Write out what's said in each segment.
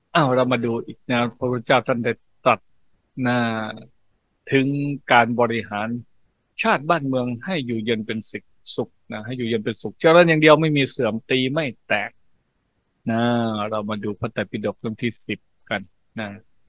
เรามาดูอีกนะพระพุทธเจ้าท่านได้ตรัสนะถึงการบริหารชาติบ้านเมืองให้อยู่เย็นเป็นสุขนะให้อยู่เย็นเป็นสุขเจริญอย่างเดียวไม่มีเสื่อมตีไม่แตกนะเรามาดูพระไตรปิฎกเล่มที่10กันนะ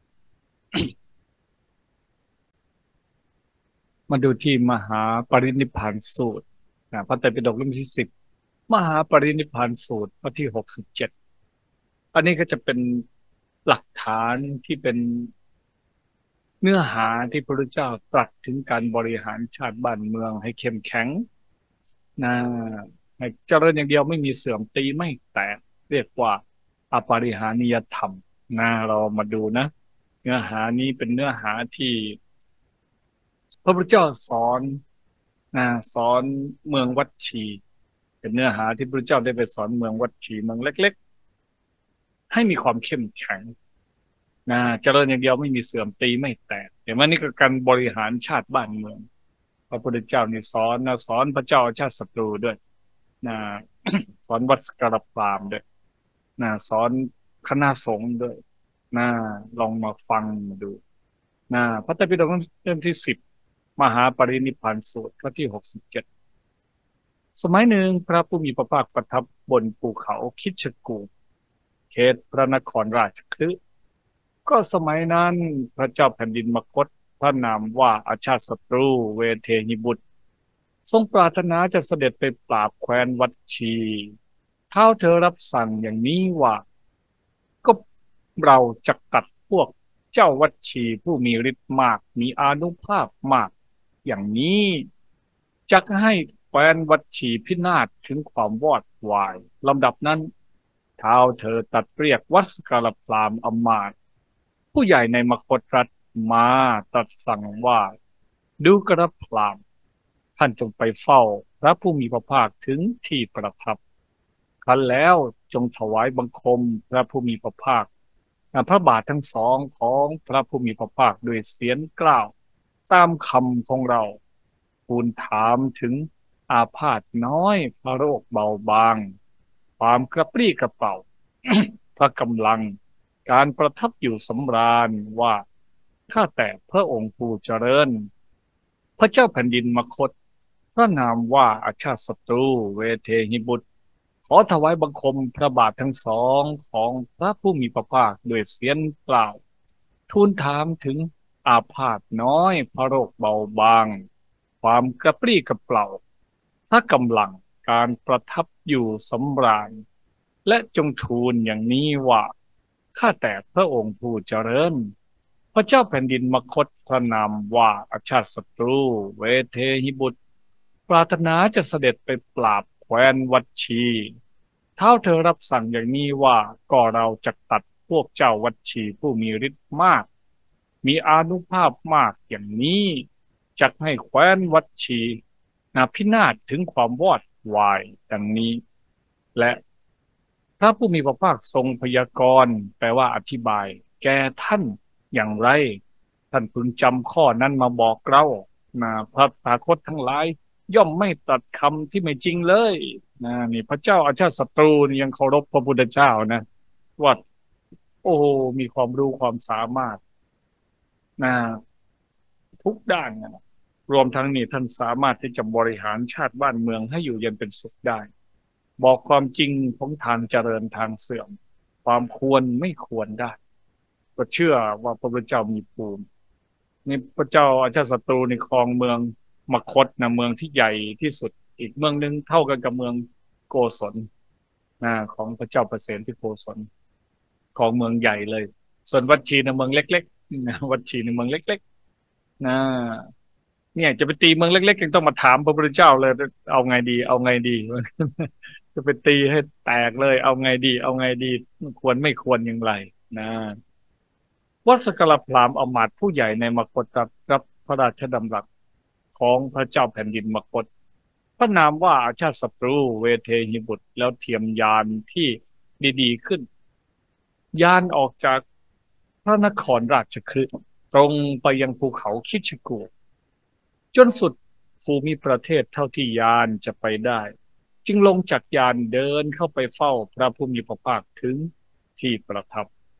มาดูที่มหาปรินิพพานสูตรนะพระไตรปิฎกเล่มที่10มหาปรินิพพานสูตรข้อที่67อันนี้ก็จะเป็นหลักฐานที่เป็น เนื้อหาที่พระพุทธเจ้าตรัสถึงการบริหารชาติบ้านเมืองให้เข้มแข็งนะให้เจริญอย่างเดียวไม่มีเสื่อมตีไม่แตกเรียกว่าอปาริหานิยธรรมนะเรามาดูนะเนื้อหานี้เป็นเนื้อหาที่พระพุทธเจ้าสอนนะสอนเมืองวัดชีเป็นเนื้อหาที่พระพุทธเจ้าได้ไปสอนเมืองวัดชีเมืองเล็กๆให้มีความเข้มแข็ง เจริญอย่างเดียวไม่มีเสื่อมตีไม่แตกเห็นไหมนี่ก็การบริหารชาติบ้านเมืองพระพุทธเจ้านี่สอนนะสอนพระเจ้าอาชาติศัตรูด้วยนะสอนวัดสการพรามด้วยสอนคณะสงฆ์ด้วยนะลองมาฟังมาดูพระไตรปิฎกเล่มที่10มหาปรินิพพานสูตรข้อที่67สมัยหนึ่งพระผู้มีพระภาคประทับบนภูเขาคิชกูฏเขตพระนครราชคฤห์ ก็สมัยนั้นพระเจ้าแผ่นดินมคธพระนามว่าอาชาติศัตรูเวเทหิบุตรทรงปรารถนาจะเสด็จไปปราบแคว้นวัดชีเท้าเธอรับสั่งอย่างนี้ว่าก็เราจะกัดพวกเจ้าวัดชีผู้มีฤทธิ์มากมีอานุภาพมากอย่างนี้จะให้แคว้นวัดชีพินาศถึงความวอดวายลำดับนั้นเท้าเธอตัดเรียกวัดสกาลพราหมณ์อมาตย์ ผู้ใหญ่ในมคธรัฐมาตรัสสั่งว่าดูกระพรามท่านจงไปเฝ้าพระผู้มีพระภาคถึงที่ประทับครั้นแล้วจงถวายบังคมพระผู้มีพระภาคพระบาททั้งสองของพระผู้มีพระภาคด้วยเสียงกล่าวตามคำของเราทูลถามถึงอาพาธน้อยพระโรคเบาบางความกระปรี้กระเป๋า พระกำลังการประทับอยู่สำราญว่าข้าแต่พระองค์ผู้เจริญพระเจ้าแผ่นดินมคธพระนามว่าอาชาติศัตรูเวเทหิบุตรขอถวายบังคมพระบาททั้งสองของพระผู้มีพระภาคด้วยเสียงกล่าวทูลถามถึงอาพาธน้อยพระโรคเบาบางความกระปรี้กระเปร่าพระกำลังการประทับอยู่สำราญและจงทูลอย่างนี้ว่า ข้าแต่พระองค์ผู้เจริญพระเจ้าแผ่นดินมคธพระนามว่าอาชาติศัตรูเวเทหิบุตรปรารถนาจะเสด็จไปปราบแคว้นวัดชีเท้าเธอรับสั่งอย่างนี้ว่าก็เราจะตัดพวกเจ้าวัดชีผู้มีฤทธิ์มากมีอานุภาพมากอย่างนี้จักให้แคว้นวัดชีพินาศถึงความวอดวายดังนี้และพระผู้มีพระภาคทรงพยากรณ์แปลว่าอธิบายแก่ท่านอย่างไรท่านพึงจำข้อนั้นมาบอกเราพระตถาคตทั้งหลายย่อมไม่ตัดคำที่ไม่จริงเลยนี่พระเจ้าอาชาติศัตรูนี่ยังเคารพพระพุทธเจ้านะว่าโอ้มีความรู้ความสามารถนะทุกด้านนะรวมทั้งนี้ท่านสามารถที่จะบริหารชาติบ้านเมืองให้อยู่เย็นเป็นสุขได้ บอกความจริงของทางเจริญทางเสื่อมความควรไม่ควรได้ก็เชื่อว่าพระพุทธเจ้ามีภูมินี่พระเจ้าอาชาติศัตรูในครองเมืองมคธนะเมืองที่ใหญ่ที่สุดอีกเมืองหนึ่งเท่ากันกับเมืองโกศลของพระเจ้าประเสนที่โกศลของเมืองใหญ่เลยส่วนวัดชีในเมืองเล็กๆวัดชีในเมืองเล็กๆเนี่ยจะไปตีเมืองเล็กๆยังต้องมาถามพระพุทธเจ้าเลยเอาไงดีเอาไงดีจะไปตีให้แตกเลยเอาไงดีเอาไงดีควรไม่ควรอย่างไรนะวัดสกลพราหมณ์อมาตย์ผู้ใหญ่ในมคธรับพระราชดำรัสของพระเจ้าแผ่นดินมคธพระนามว่าอาชาติศัตรูเวเทหิบุตรแล้วเทียมยานที่ดีๆขึ้นยานออกจากพระนครราชคฤห์ตรงไปยังภูเขาคิชกูฏ จนสุดภูมิประเทศเท่าที่ยานจะไปได้จึงลงจากยานเดินเข้าไปเฝ้าพระผู้มีพระภาคถึงที่ประทับ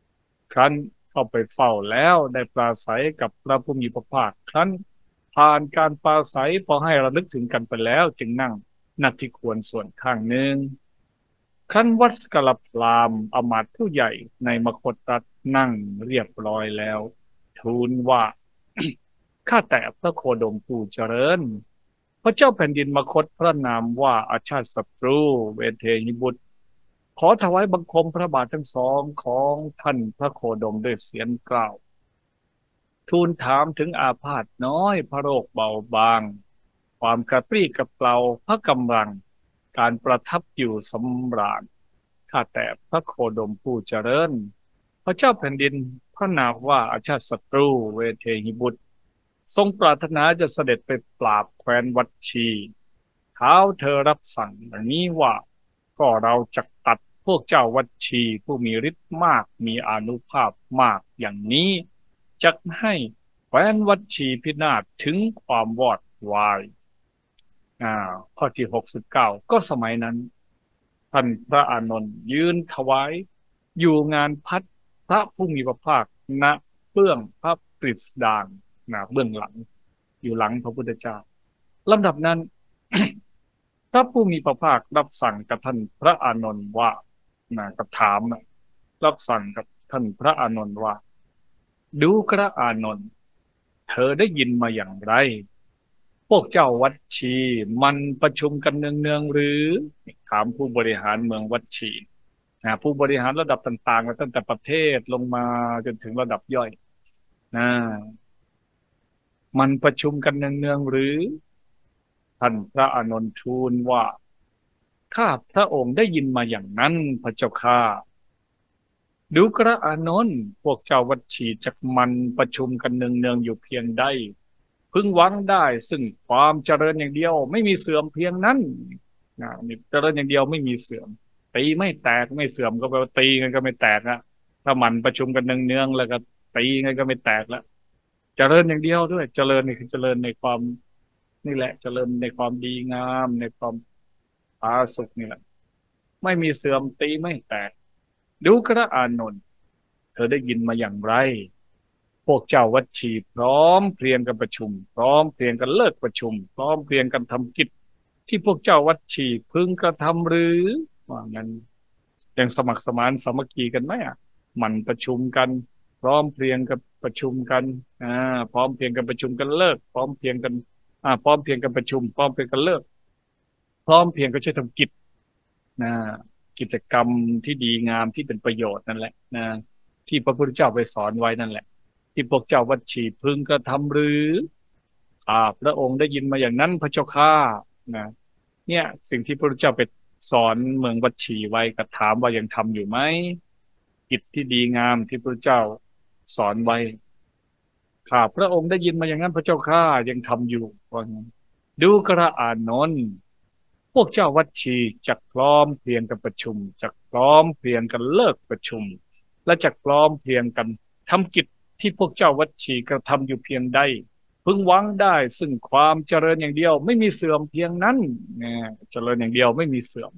ครั้นเข้าไปเฝ้าแล้วได้ปราศัยกับพระผู้มีพระภาคครั้นผ่านการปราศัยพอให้ระลึกถึงกันไปแล้วจึงนั่งณที่ควรส่วนข้างหนึ่งครั้นวัดสกลพราหมณ์อมาตย์ผู้ใหญ่ในมคธรัฐนั่งเรียบร้อยแล้วทูลว่า ข้าแต่พระโคดมผู้เจริญพระเจ้าแผ่นดินมคธพระนามว่าอาชาติศัตรูเวเทหิบุตรขอถวายบังคมพระบาททั้งสองของท่านพระโคดมด้วยเสียงกล่าวทูลถามถึงอาพาธน้อยพระโรคเบาบางความกระปรี้กระเปร่าพระกำลังการประทับอยู่สำราญข้าแต่พระโคดมผู้เจริญพระเจ้าแผ่นดินพระนามว่าอาชาติศัตรูเวเทหิบุตรทรงปรารถนาจะเสด็จไปปราบแคว้นวัดชีเท้าเธอรับสั่งอย่างนี้ว่าก็เราจะตัดพวกเจ้าวัดชีผู้มีฤทธิ์มากมีอานุภาพมากอย่างนี้จะให้แคว้นวัดชีพินาศถึงความวอดวายข้อที่69ก็สมัยนั้นท่านพระอานนท์ยืนถวายอยู่งานพัดพระผู้มีพระภาคณเบื้องพระกฤษดางเบื้องหลังอยู่หลังพระพุทธเจ้าลำดับนั้น พระผู้มีพระภาครับสั่งกับท่านพระอานนท์ว่ากับถามรับสั่งกับท่านพระอานนท์ว่าดูกระอานนท์เธอได้ยินมาอย่างไรพวกเจ้าวัดชีมันประชุมกันเนืองๆหรือถามผู้บริหารเมืองวัดชีผู้บริหารระดับต่างๆตั้งแต่ประเทศลงมาจนถึงระดับย่อยนะมันประชุมกันเนืองๆหรือท่านพระอานนท์ทูลว่าข้าพระองค์ได้ยินมาอย่างนั้นพระเจ้าข้าดูกระอานนท์พวกเจ้าวัดชีจักมันประชุมกันเนืองๆอยู่เพียงใดพึงหวังได้ซึ่งความเจริญอย่างเดียวไม่มีเสื่อมเพียงนั้นนี่เจริญอย่างเดียวไม่มีเสื่อมตีไม่แตกไม่เสื่อมก็แปลว่าตีกันก็ไม่แตกอะถ้ามันประชุมกันเนืองๆแล้วก็ตีกันก็ไม่แตกแล้วเจริญอย่างเดียวด้วยเจริญนี่คือเจริญในความนี่แหละเจริญในความดีงามในความผาสุกนี่แหละไม่มีเสื่อมตีไม่แตกดูกระอานนท์เธอได้ยินมาอย่างไรพวกเจ้าวัดชีพร้อมเพรียงกันประชุมพร้อมเพรียงกันเลิกประชุมพร้อมเพรียงกันทำกิจที่พวกเจ้าวัดชีพึงกระทำหรือว่างั้นยังสมัครสมานสามัคคีกันไหมมันประชุมกันพร้อมเพรียงกันประชุมกันพร้อมเพรียงกันประชุมกันเลิกพร้อมเพรียงกันพร้อมเพรียงกันประชุมพร้อมเพรียงกันเลิกพร้อมเพรียงกันใช้ทำกิจนะกิจกรรมที่ดีงามที่เป็นประโยชน์นั่นแหละที่พระพุทธเจ้าไปสอนไว้นั่นแหละที่พวกเจ้าวัดชีพึงกระทำหรือพระองค์ได้ยินมาอย่างนั้นพระเจ้าข้านะเนี่ยสิ่งที่พระพุทธเจ้าไปสอนเมืองวัดชีไว้ก็ถามว่ายังทำอยู่ไหมกิจที่ดีงามที่พระเจ้าสอนไว้ข้าพระองค์ได้ยินมาอย่างนั้นพระเจ้าข้ายังทำอยู่ว่างั้นดูกระอานนท์พวกเจ้าวัดชีจักพร้อมเพรียงกันประชุมจักพร้อมเพรียงกันเลิกประชุมและจักพร้อมเพรียงกันทำกิจที่พวกเจ้าวัดชีกระทำอยู่เพียงใดพึงหวังได้ซึ่งความเจริญอย่างเดียวไม่มีเสื่อมเพียงนั้นเจริญอย่างเดียวไม่มีเสื่อม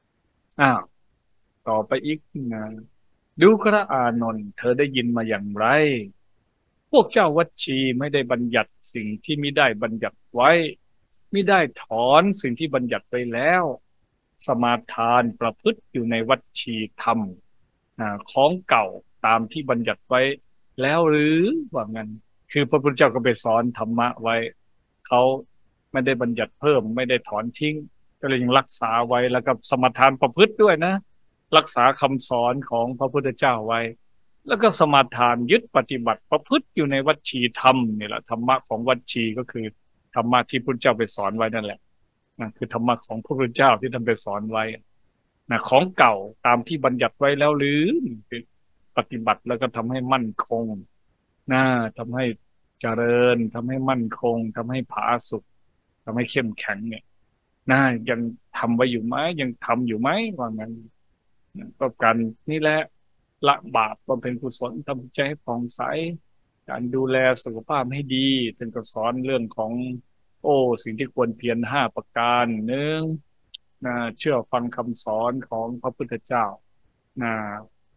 ต่อไปอีกนะดูกระอานนท์เธอได้ยินมาอย่างไรพวกเจ้าวัดชีไม่ได้บัญญัติสิ่งที่มิได้บัญญัติไว้มิได้ถอนสิ่งที่บัญญัติไปแล้วสมาทานประพฤติอยู่ในวัดชีธรรมของเก่าตามที่บัญญัติไว้แล้วหรือว่างั้นคือพระพุทธเจ้าก็ไปสอนธรรมะไว้เขาไม่ได้บัญญัติเพิ่มไม่ได้ถอนทิ้งก็เลยยังรักษาไว้แล้วก็สมาทานประพฤติด้วยนะรักษาคำสอนของพระพุทธเจ้าไว้แล้วก็สมาทานยึดปฏิบัติประพฤติอยู่ในวัดชีธรรมนี่แหละธรรมะของวัดชีก็คือธรรมะที่พระพุทธเจ้าไปสอนไว้นั่นแหละคือธรรมะของพระพุทธเจ้าที่ท่านไปสอนไว้ของเก่าตามที่บัญญัติไว้แล้วหรือปฏิบัติแล้วก็ทำให้มั่นคงทำให้เจริญทำให้มั่นคงทำให้ผาสุกทำให้เข้มแข็งเนี่ยยังทำไว้อยู่ไหมยังทำอยู่ไหมว่างั้นก็การนี่แหละละบาปบำเพ็ญกุศลทำใจให้ผ่องใสการดูแลสุขภาพให้ดีเป็นก็สอนเรื่องของสิ่งที่ควรเพียร5ประการหนึ่งเชื่อฟังคำสอนของพระพุทธเจ้านะเจ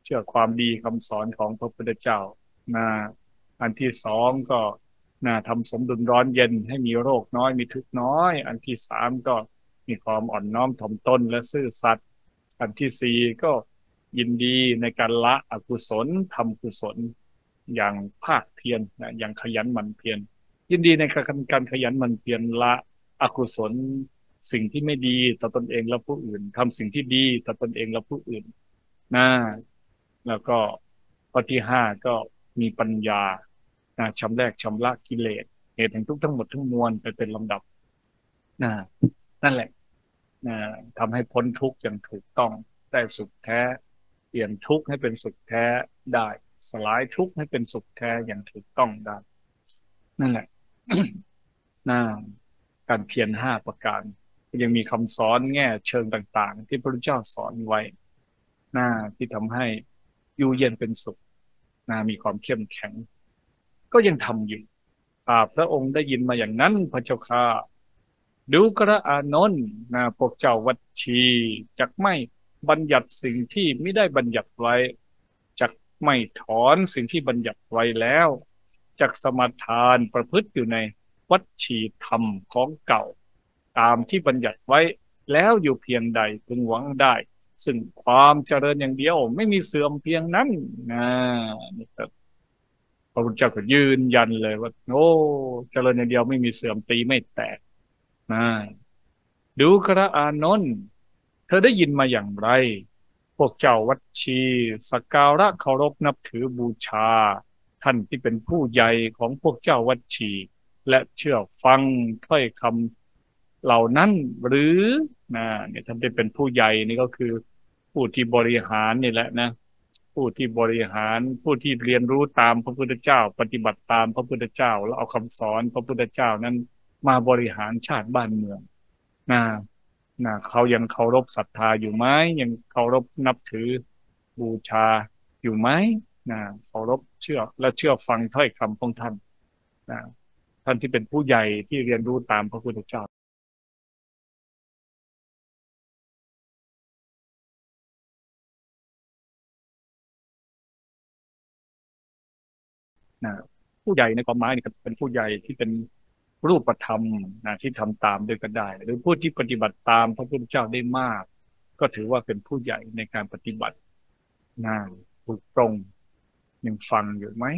ชื่อความดีคำสอนของพระพุทธเจ้านะอันที่สองก็ทำสมดุลร้อนเย็นให้มีโรคน้อยมีทุกข์น้อยอันที่สามก็มีความอ่อนน้อมถ่อมตนและซื่อสัตย์อันที่สี่ก็ยินดีในการละอกุศลทำกุศลอย่างภาคเพียรอย่างขยันหมั่นเพียรยินดีในการขยันหมั่นเพียรละอกุศลสิ่งที่ไม่ดีต่อตนเองและผู้อื่นทำสิ่งที่ดีต่อตนเองและผู้อื่นนะแล้วก็ข้อที่ห้าก็มีปัญญาชำแรกชำระกิเลสเหตุแห่งทุกข์ทั้งหมดทั้งมวลไปเป็นลำดับนะนั่นแหละนะทำให้พ้นทุกข์อย่างถูกต้องได้สุขแท้เปลี่ยนทุกข์ให้เป็นสุขแท้ได้สลายทุกข์ให้เป็นสุขแท้อย่างถูกต้องได้นั่นแหละ นะการเพียรห้าประการยังมีคำสอนแง่เชิงต่างๆที่พระพุทธเจ้าสอนไว้ที่ทำให้อยู่เย็นเป็นสุขมีความเข้มแข็งก็ยังทำอยู่พระองค์ได้ยินมาอย่างนั้นพระเจ้าค่ะดูกระอานนท์พวกเจ้าวัดชีจักไม่บัญญัติสิ่งที่ไม่ได้บัญญัติไว้จักไม่ถอนสิ่งที่บัญญัติไว้แล้วจักสมาทานประพฤติอยู่ในวัดชีธรรมของเก่าตามที่บัญญัติไว้แล้วอยู่เพียงใดพึงหวังได้ซึ่งความเจริญอย่างเดียวไม่มีเสื่อมเพียงนั้นนี่ครับพระพุทธเจ้าก็ยืนยันเลยว่าโอ้เจริญอย่างเดียวไม่มีเสื่อมตีไม่แตกดูกระอานนท์เธอได้ยินมาอย่างไรพวกเจ้าวัดชีสักการะเคารพนับถือบูชาท่านที่เป็นผู้ใหญ่ของพวกเจ้าวัดชีและเชื่อฟังถ้อยคำเหล่านั้นหรือเนี่ยท่านที่เป็นผู้ใหญ่นี่ก็คือผู้ที่บริหารนี่แหละนะผู้ที่บริหารผู้ที่เรียนรู้ตามพระพุทธเจ้าปฏิบัติตามพระพุทธเจ้าแล้วเอาคำสอนพระพุทธเจ้านั้นมาบริหารชาติบ้านเมืองนะเขายังเคารพศรัทธาอยู่ไหมยังเคารพนับถือบูชาอยู่ไหมเคารพเชื่อและเชื่อฟังถ้อยคำของท่านนะท่านที่เป็นผู้ใหญ่ที่เรียนรู้ตามพระพุทธเจ้านะผู้ใหญ่ในความหมายนี่ก็เป็นผู้ใหญ่ที่เป็นรูปธรรมที่ทำตามด้วยก็ได้หรือผู้ที่ปฏิบัติตามพระพุทธเจ้าได้มากก็ถือว่าเป็นผู้ใหญ่ในการปฏิบัติถูกตรงยังฟังอยู่ไหม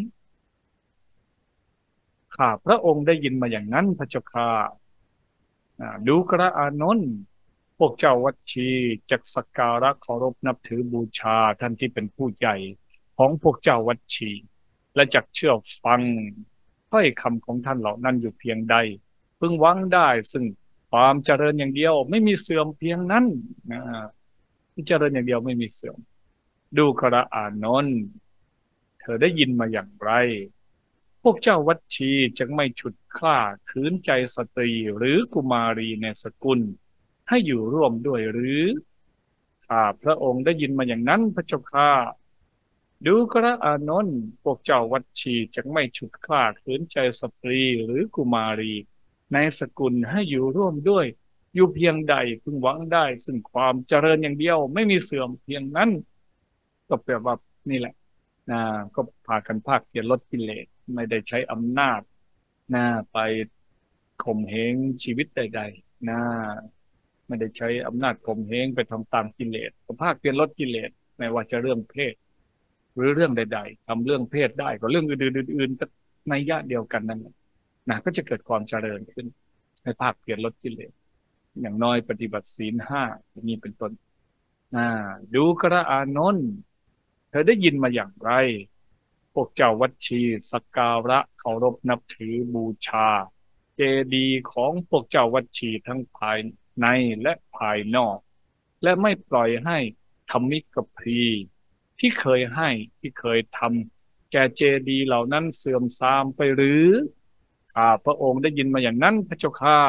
ข้าพระองค์ได้ยินมาอย่างนั้นพระเจ้าค่ะดูกระอานนท์พวกเจ้าวัดชีจักสักการะเคารพนับถือบูชาท่านที่เป็นผู้ใหญ่ของพวกเจ้าวัดชีและจักเชื่อฟังถ้อยคำของท่านเหล่านั้นอยู่เพียงใดพึงหวังได้ซึ่งความเจริญอย่างเดียวไม่มีเสื่อมเพียงนั้นที่เจริญอย่างเดียวไม่มีเสื่อมดูกระอานนท์เธอได้ยินมาอย่างไรพวกเจ้าวัดชีจะไม่ฉุดฆ่าขืนใจสตรีหรือกุมารีในสกุลให้อยู่ร่วมด้วยหรือพระองค์ได้ยินมาอย่างนั้นพระเจ้าค่ะดูกระอานนท์พวกเจ้าวัดชีจะไม่ฉุดฆ่าขืนใจสตรีหรือกุมารีในสกุลให้อยู่ร่วมด้วยอยู่เพียงใดพึงหวังได้ซึ่งความเจริญอย่างเดียวไม่มีเสื่อมเพียงนั้นก็แปลว่านี่แหละก็พากันภาคเพียรลดกิเลสไม่ได้ใช้อำนาจไปข่มเหงชีวิตใดๆไม่ได้ใช้อำนาจข่มเหงไปทำตามกิเลสก็ภาคเพียรลดกิเลสไม่ว่าจะเรื่องเพศหรือเรื่องใดๆทำเรื่องเพศได้ก็เรื่องอื่นๆก็ในญาติเดียวกันนั่นแหละก็จะเกิดความเจริญขึ้นในภาคเพียรลดกิเลสอย่างน้อยปฏิบัติศีลห้าอย่างนี้เป็นต้นดูกระอานนท์เธอได้ยินมาอย่างไรพวกเจ้าวัดชีสักการะเคารพนับถือบูชาเจดีย์ของพวกเจ้าวัดชีทั้งภายในและภายนอกและไม่ปล่อยให้ธรรมิกพรีที่เคยให้ที่เคยทำแก่เจดีย์เหล่านั้นเสื่อมทรามไปหรือพระองค์ได้ยินมาอย่างนั้นพระเจ้าข้า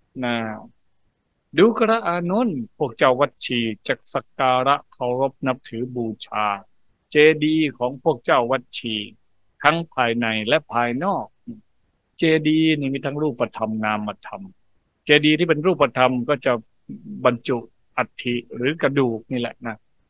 ดูกระอานนท์พวกเจ้าวัดชีจักสักการะเคารพนับถือบูชาเจดีย์ของพวกเจ้าวัดชีทั้งภายในและภายนอกเจดีย์นี่มีทั้งรูปธรรมนามธรรมเจดีย์ที่เป็นรูปธรรมก็จะบรรจุอัฐิหรือกระดูกนี่แหละ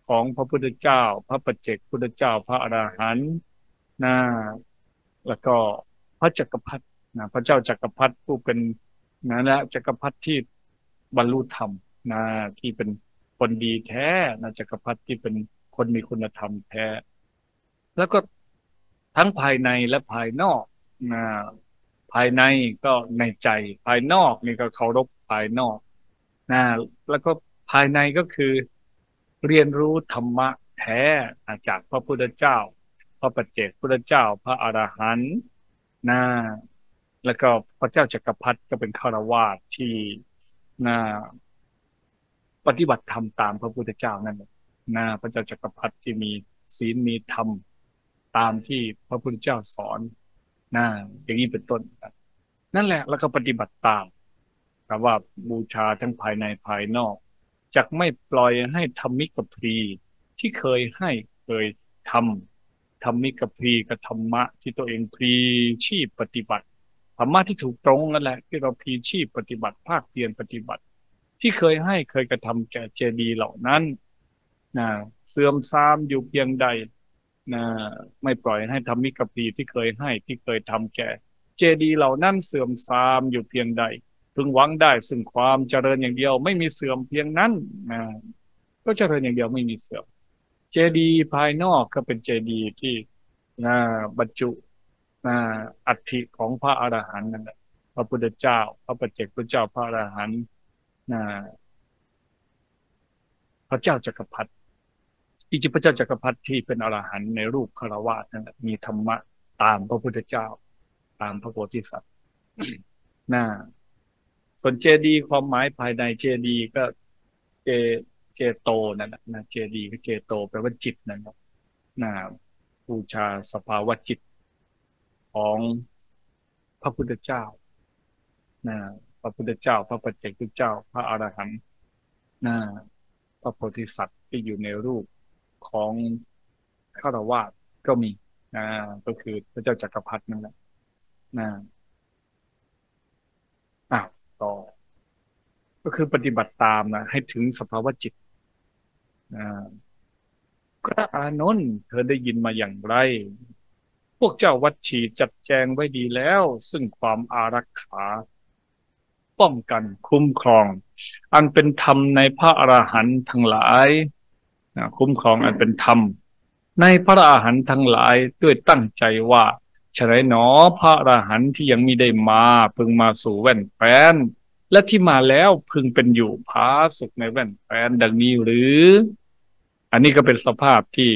ของพระพุทธเจ้าพระปัจเจกพุทธเจ้าพระอรหันต์นะแล้วก็พระจักรพรรดินะพระเจ้าจักรพรรดิผู้เป็นนะและจักรพรรดิที่บรรลุธรรมนะที่เป็นคนดีแท้นะจักรพรรดิที่เป็นคนมีคุณธรรมแท้แล้วก็ทั้งภายในและภายนอกนะภายในก็ในใจภายนอกนี่ก็เคารพภายนอกนะแล้วก็ภายในก็คือเรียนรู้ธรรมะแท้จากพระพุทธเจ้าพระปัจเจกพุทธเจ้าพระอรหันต์นะแล้วก็พระเจ้าจักรพรรดิก็เป็นฆราวาสที่นะปฏิบัติธรรมตามพระพุทธเจ้านั่นแหละนะพระเจ้าจักรพรรดิที่มีศีลมีธรรมตามที่พระพุทธเจ้าสอนนะอย่างนี้เป็นต้นนั่นแหละแล้วก็ปฏิบัติตามแต่ว่าบูชาทั้งภายในภายนอกจักไม่ปล่อยให้ธรรมิกพรีที่เคยให้เคยทำธรรมิกพรีกับธรรมะที่ตัวเองพรีชีพปฏิบัติธรรมะที่ถูกตรงนั่นแหละที่เราพลีชีพปฏิบัติภาคเพียรปฏิบัติที่เคยให้เคยกระทำแก่เจดีย์เหล่านั้นนะเสื่อมทรามอยู่เพียงใดนะไม่ปล่อยให้ธรรมิกพรีที่เคยให้ที่เคยทำแก่เจดีย์เหล่านั้นเสื่อมทรามอยู่เพียงใดพึงหวังได้ซึ่งความเจริญอย่างเดียวไม่มีเสื่อมเพียงนั้นนะก็เจริญอย่างเดียวไม่มีเสื่อมเจดีย์ภายนอกก็เป็นเจดีย์ที่บรรจุอัฐิของพระอรหันต์นั่นแหละพระพุทธเจ้าพระปัจเจกพุทธเจ้าพระอรหันต์พระเจ้าจักรพรรดิที่จริงพระเจ้าจักรพรรดิที่เป็นอรหันต์ในรูปฆราวาสนั่นแหละมีธรรมะตามพระพุทธเจ้าตามพระโพธิสัตว์ส่วนเจดีย์ความหมายภายในเจดีย์ก็เจเจโตนั่นแหละนะเจดีย์ก็เจโตแปลว่าจิตนั่นแหละบูชาสภาวะจิตของพระพุทธเจ้าพระพุทธเจ้าพระปัจเจกพุทธเจ้าพระอรหันต์พระโพธิสัตว์ที่อยู่ในรูปของฆราวาสก็มีก็คือพระเจ้าจักรพรรดินั่นแหละต่อก็คือปฏิบัติตามให้ถึงสภาวะจิตพระอานนท์เธอได้ยินมาอย่างไรพวกเจ้าวัดชีจัดแจงไว้ดีแล้วซึ่งความอารักขาป้องกันคุ้มครองอันเป็นธรรมในพระอรหันต์ทั้งหลายคุ้มครองอันเป็นธรรมในพระอรหันต์ทั้งหลายด้วยตั้งใจว่าฉะนั้นหนอพระอรหันต์ที่ยังมิได้มาพึงมาสู่แว่นแคว้นและที่มาแล้วพึงเป็นอยู่ผาสุขในแว่นแคว้นดังนี้หรืออันนี้ก็เป็นสภาพที่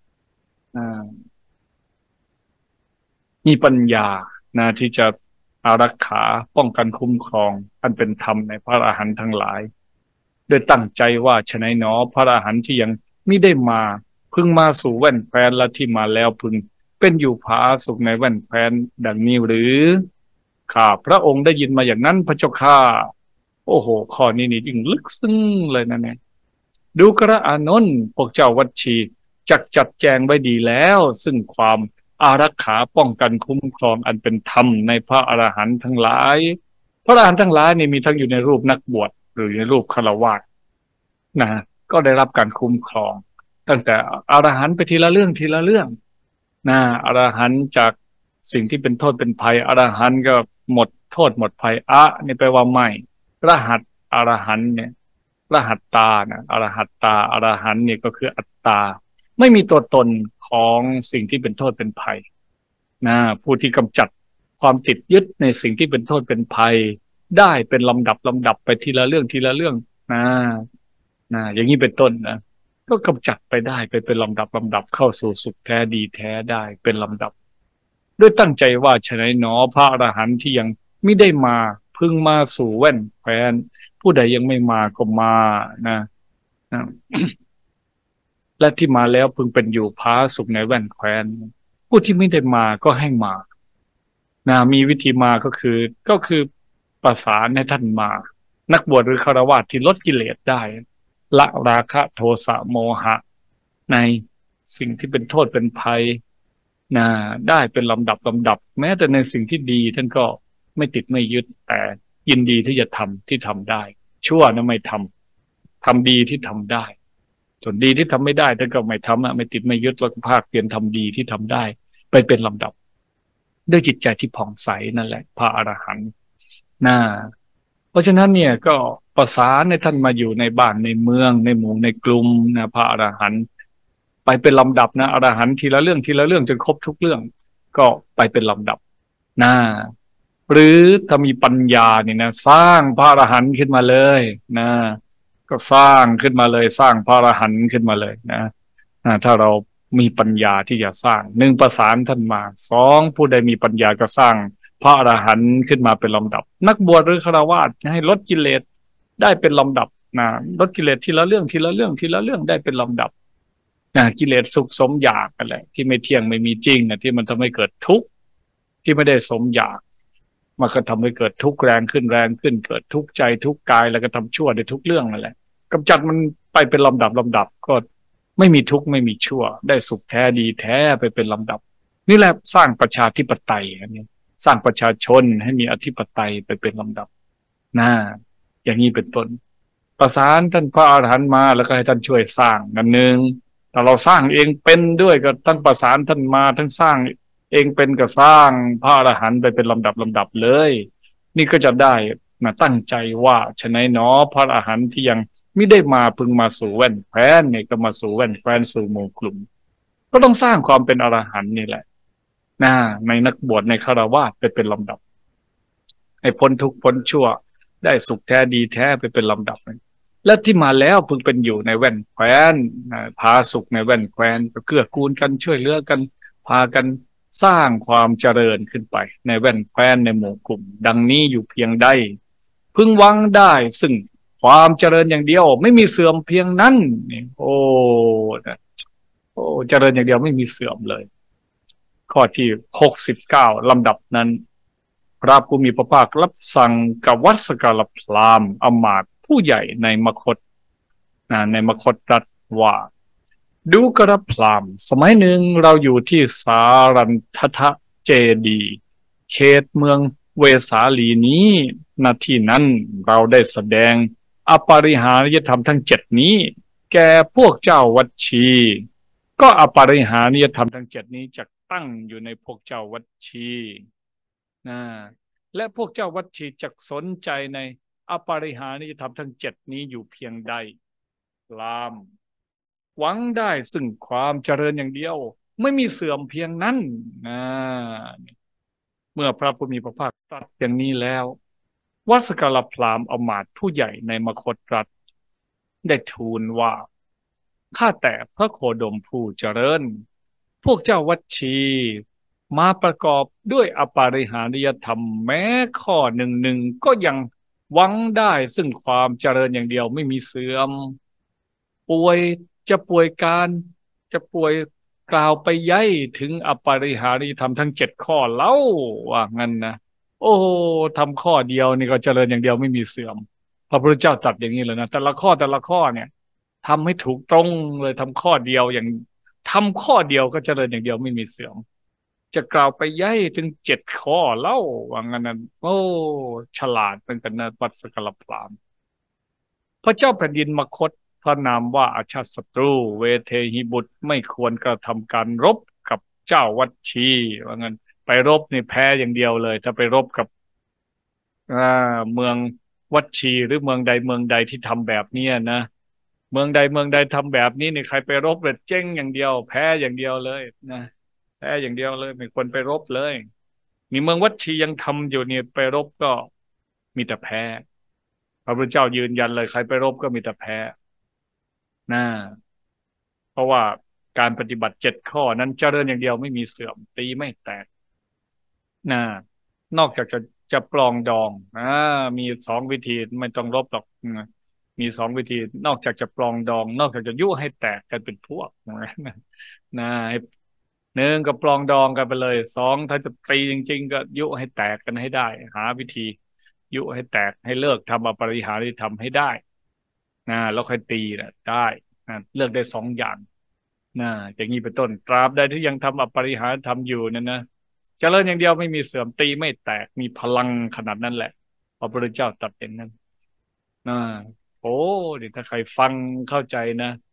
มีปัญญาที่จะอารักขาป้องกันคุ้มครองอันเป็นธรรมในพระอรหันต์ทั้งหลายโดยตั้งใจว่าฉะนั้นหนอพระอรหันต์ที่ยังมิได้มาพึงมาสู่แว่นแคว้นและที่มาแล้วพึงเป็นอยู่ผาสุขในแว่นแคว้นดังนี้หรือข้าพระองค์ได้ยินมาอย่างนั้นพระเจ้าข้าโอ้โหข้อนี้นี่ยิ่งลึกซึ้งเลยนะเนี่ยดูกระอานนท์พวกเจ้าวัดชีจัดแจงไว้ดีแล้วซึ่งความอารักขาป้องกันคุ้มครองอันเป็นธรรมในพระอรหันต์ทั้งหลายพระอรหันต์ทั้งหลายนี่มีทั้งอยู่ในรูปนักบวชหรือในรูปฆราวาสก็ได้รับการคุ้มครองตั้งแต่อรหันต์ไปทีละเรื่องทีละเรื่องอรหันต์จากสิ่งที่เป็นโทษเป็นภัยอรหันต์ก็หมดโทษหมดภัยนี่แปลว่าไม่รหัสอรหันต์เนี่ยรหัตตาอรหัตตาอรหันต์เนี่ยก็คืออัตตาไม่มีตัวตนของสิ่งที่เป็นโทษเป็นภัยผู้ที่กำจัดความติดยึดในสิ่งที่เป็นโทษเป็นภัยได้เป็นลำดับไปทีละเรื่องทีละเรื่องอย่างนี้เป็นต้นก็กำจัดไปได้ไปเป็นลำดับเข้าสู่สุขแท้ดีแท้ได้เป็นลำดับด้วยตั้งใจว่าฉะนั้นหนอพระอรหันต์ที่ยังไม่ได้มาพึงมาสู่แว่นแคว้นผู้ใดยังไม่มาก็มาและที่มาแล้วพึงเป็นอยู่ผาสุขในแว่นแคว้นผู้ที่ไม่ได้มาก็ให้มามีวิธีมาก็คือประสานให้ท่านมานักบวชหรือฆราวาสที่ลดกิเลสได้ละราคะโทสะโมหะในสิ่งที่เป็นโทษเป็นภัยได้เป็นลำดับแม้แต่ในสิ่งที่ดีท่านก็ไม่ติดไม่ยึดแต่ยินดีที่จะทำที่ทำได้ชั่วไม่ทำดีที่ทำได้ส่วนดีที่ทำไม่ได้ท่านก็ไม่ทำไม่ติดไม่ยึดแล้วก็ภาคเพียรทำดีที่ทำได้ไปเป็นลำดับด้วยจิตใจที่ผ่องใสนั่นแหละพระอรหันต์น่าเพราะฉะนั้นเนี่ยก็ประสานในท่านมาอยู่ในบ้านในเมืองในหมู่ในกลุ่มนะพระอรหันต์ไปเป็นลำดับนะอรหันต์ทีละเรื่องทีละเรื่องจนครบทุกเรื่องก็ไปเป็นลำดับน่าหรือถ้ามีปัญญาเนี่ยนะสร้างพระอรหันต์ขึ้นมาเลยนะก็สร้างขึ้นมาเลยสร้างพระอรหันต์ขึ้นมาเลยนะถ้าเรามีปัญญาที่จะสร้างหนึ่งประสานท่านมาสองผู้ใดมีปัญญาก็สร้างพระอรหันต์ขึ้นมาเป็นลำดับนักบวชหรือฆราวาสให้ลดกิเลสได้เป็นลำดับนะลดกิเลสทีละเรื่องทีละเรื่องทีละเรื่องได้เป็นลำดับนะกิเลสสุขสมอยากกันแหละที่ไม่เที่ยงไม่มีจริงนะที่มันทำให้เกิดทุกข์ที่ไม่ได้สมอยากมันก็ทำให้เกิดทุกข์แรงขึ้นแรงขึ้นเกิดทุกข์ใจทุกข์กายแล้วก็ทำชั่วในทุกเรื่องนั่นแหละกำจัดมันไปเป็นลำดับลำดับก็ไม่มีทุกข์ไม่มีชั่วได้สุขแท้ดีแท้ไปเป็นลำดับนี่แหละสร้างประชาธิปไตยอันนี้สร้างประชาชนให้มีอธิปไตยไปเป็นลำดับนะอย่างนี้เป็นต้นประสานท่านพระอรหันต์มาแล้วก็ให้ท่านช่วยสร้างนั่นหนึ่งแต่เราสร้างเองเป็นด้วยก็ท่านประสานท่านมาทั้งสร้างเองเป็นก็สร้างพระอรหันต์ไปเป็นลำดับลำดับเลยนี่ก็จะได้มาตั้งใจว่าฉะนั้นเนาะพระอรหันต์ที่ยังไม่ได้มาพึงมาสู่แว่นแคว้นเนี่ยก็มาสู่แว่นแคว้นสู่หมู่กลุ่มก็ต้องสร้างความเป็นอรหันต์นี่แหละนะในนักบวชในฆราวาสไปเป็นลำดับให้พ้นทุกข์พ้นชั่วได้สุขแท้ดีแท้ไปเป็นลำดับและที่มาแล้วพึงเป็นอยู่ในแว่นแคว้นพาสุขในแว่นแคว้นก็เกื้อกูลกันช่วยเหลือกันพากันสร้างความเจริญขึ้นไปในแว่นแคว้นในหมู่กลุ่มดังนี้อยู่เพียงใดพึงหวังได้ซึ่งความเจริญอย่างเดียวไม่มีเสื่อมเพียงนั้นนี่โอ้เจริญอย่างเดียวไม่มีเสื่อมเลยข้อที่69ลำดับนั้นพระผู้มีพระภาครับสั่งกับวัดสกาลพราหมณ์อมาตย์ผู้ใหญ่ในมคธในมคธรัฐว่าดูกระพราหมณ์สมัยหนึ่งเราอยู่ที่สารันททะเจดีเขตเมืองเวสาลีนี้ณที่นั้นเราได้แสดงอปาริหาริยธรรมทั้ง7นี้แก่พวกเจ้าวัดชีก็อปาริหาริยธรรมทั้ง7นี้จะตั้งอยู่ในพวกเจ้าวัดชีนะและพวกเจ้าวัดชีจะสนใจในอปาริหาริยธรรมทั้ง7นี้อยู่เพียงใดลามหวังได้ซึ่งความเจริญอย่างเดียวไม่มีเสื่อมเพียงนั้นนะเมื่อพระผู้มีพระภาคตรัสอย่างนี้แล้ววัสกลพราหมณ์อมาตย์ผู้ใหญ่ในมคธรัฐได้ทูลว่าข้าแต่พระโคดมผู้เจริญพวกเจ้าวัดชีมาประกอบด้วยอปาริหาริยธรรมแม้ข้อหนึ่งก็ยังหวังได้ซึ่งความเจริญอย่างเดียวไม่มีเสื่อมป่วยจะป่วยการจะป่วยกล่าวไปย้ายถึงอปาริหาริยธรรมทั้ง7 ข้อเล่าว่างั้นนะโอ้ทำข้อเดียวนี่ก็เจริญอย่างเดียวไม่มีเสื่อมพระพุทธเจ้าตรัสอย่างนี้เลยนะแต่ละข้อแต่ละข้อเนี่ยทำให้ถูกตรงเลยทำข้อเดียวอย่างทำข้อเดียวก็เจริญอย่างเดียวไม่มีเสื่อมจะกล่าวไปย้ายถึง7 ข้อเล่าว่างั้นนะโอ้ฉลาดเป็นกันนะวัดสกลพราหมณ์พระเจ้าแผ่นดินมคธพระนามว่าอาชาติศัตรูเวเทหิบุตรไม่ควรกระทำการรบกับเจ้าวัดชีว่างั้นไปรบนี่แพ้อย่างเดียวเลยถ้าไปรบกับเมืองวัดชีหรือเมืองใดเมืองใดที่ทำแบบนี้นะเมืองใดเมืองใดทำแบบนี้นี่ใครไปรบเลยเจ๊งอย่างเดียวแพ้อย่างเดียวเลยนะแพ้อย่างเดียวเลยไม่ควรไปรบเลยมีเมืองวัดชียังทำอยู่เนี่ยไปรบก็มีแต่แพ้พระพุทธเจ้ายืนยันเลยใครไปรบก็มีแต่แพ้นะเพราะว่าการปฏิบัติ7 ข้อนั้นเจริญอย่างเดียวไม่มีเสื่อมตีไม่แตกนะนอกจากจะปลองดองมี2 วิธีไม่ต้องรบหรอกมี2 วิธีนอกจากจะปลองดองนอกจากจะยุให้แตกกันเป็นพวกนะ1ก็ปลองดองกันไปเลย2ถ้าจะตีจริงๆก็ยุให้แตกกันให้ได้หาวิธียุให้แตกให้เลิกทำอปริหาริธรรมให้ได้แล้วค่อยตีนะได้เลือกได้2 อย่างอย่างนี้เป็นต้นตราบใดที่ยังทำอปริหาริธรรมอยู่นั่นนะเจริญอย่างเดียวไม่มีเสื่อมตีไม่แตกมีพลังขนาดนั้นแหละพระพุทธเจ้าตรัสอย่างนั้นนะโอ้เดี๋ยวถ้าใครฟังเข้าใจนะโอ้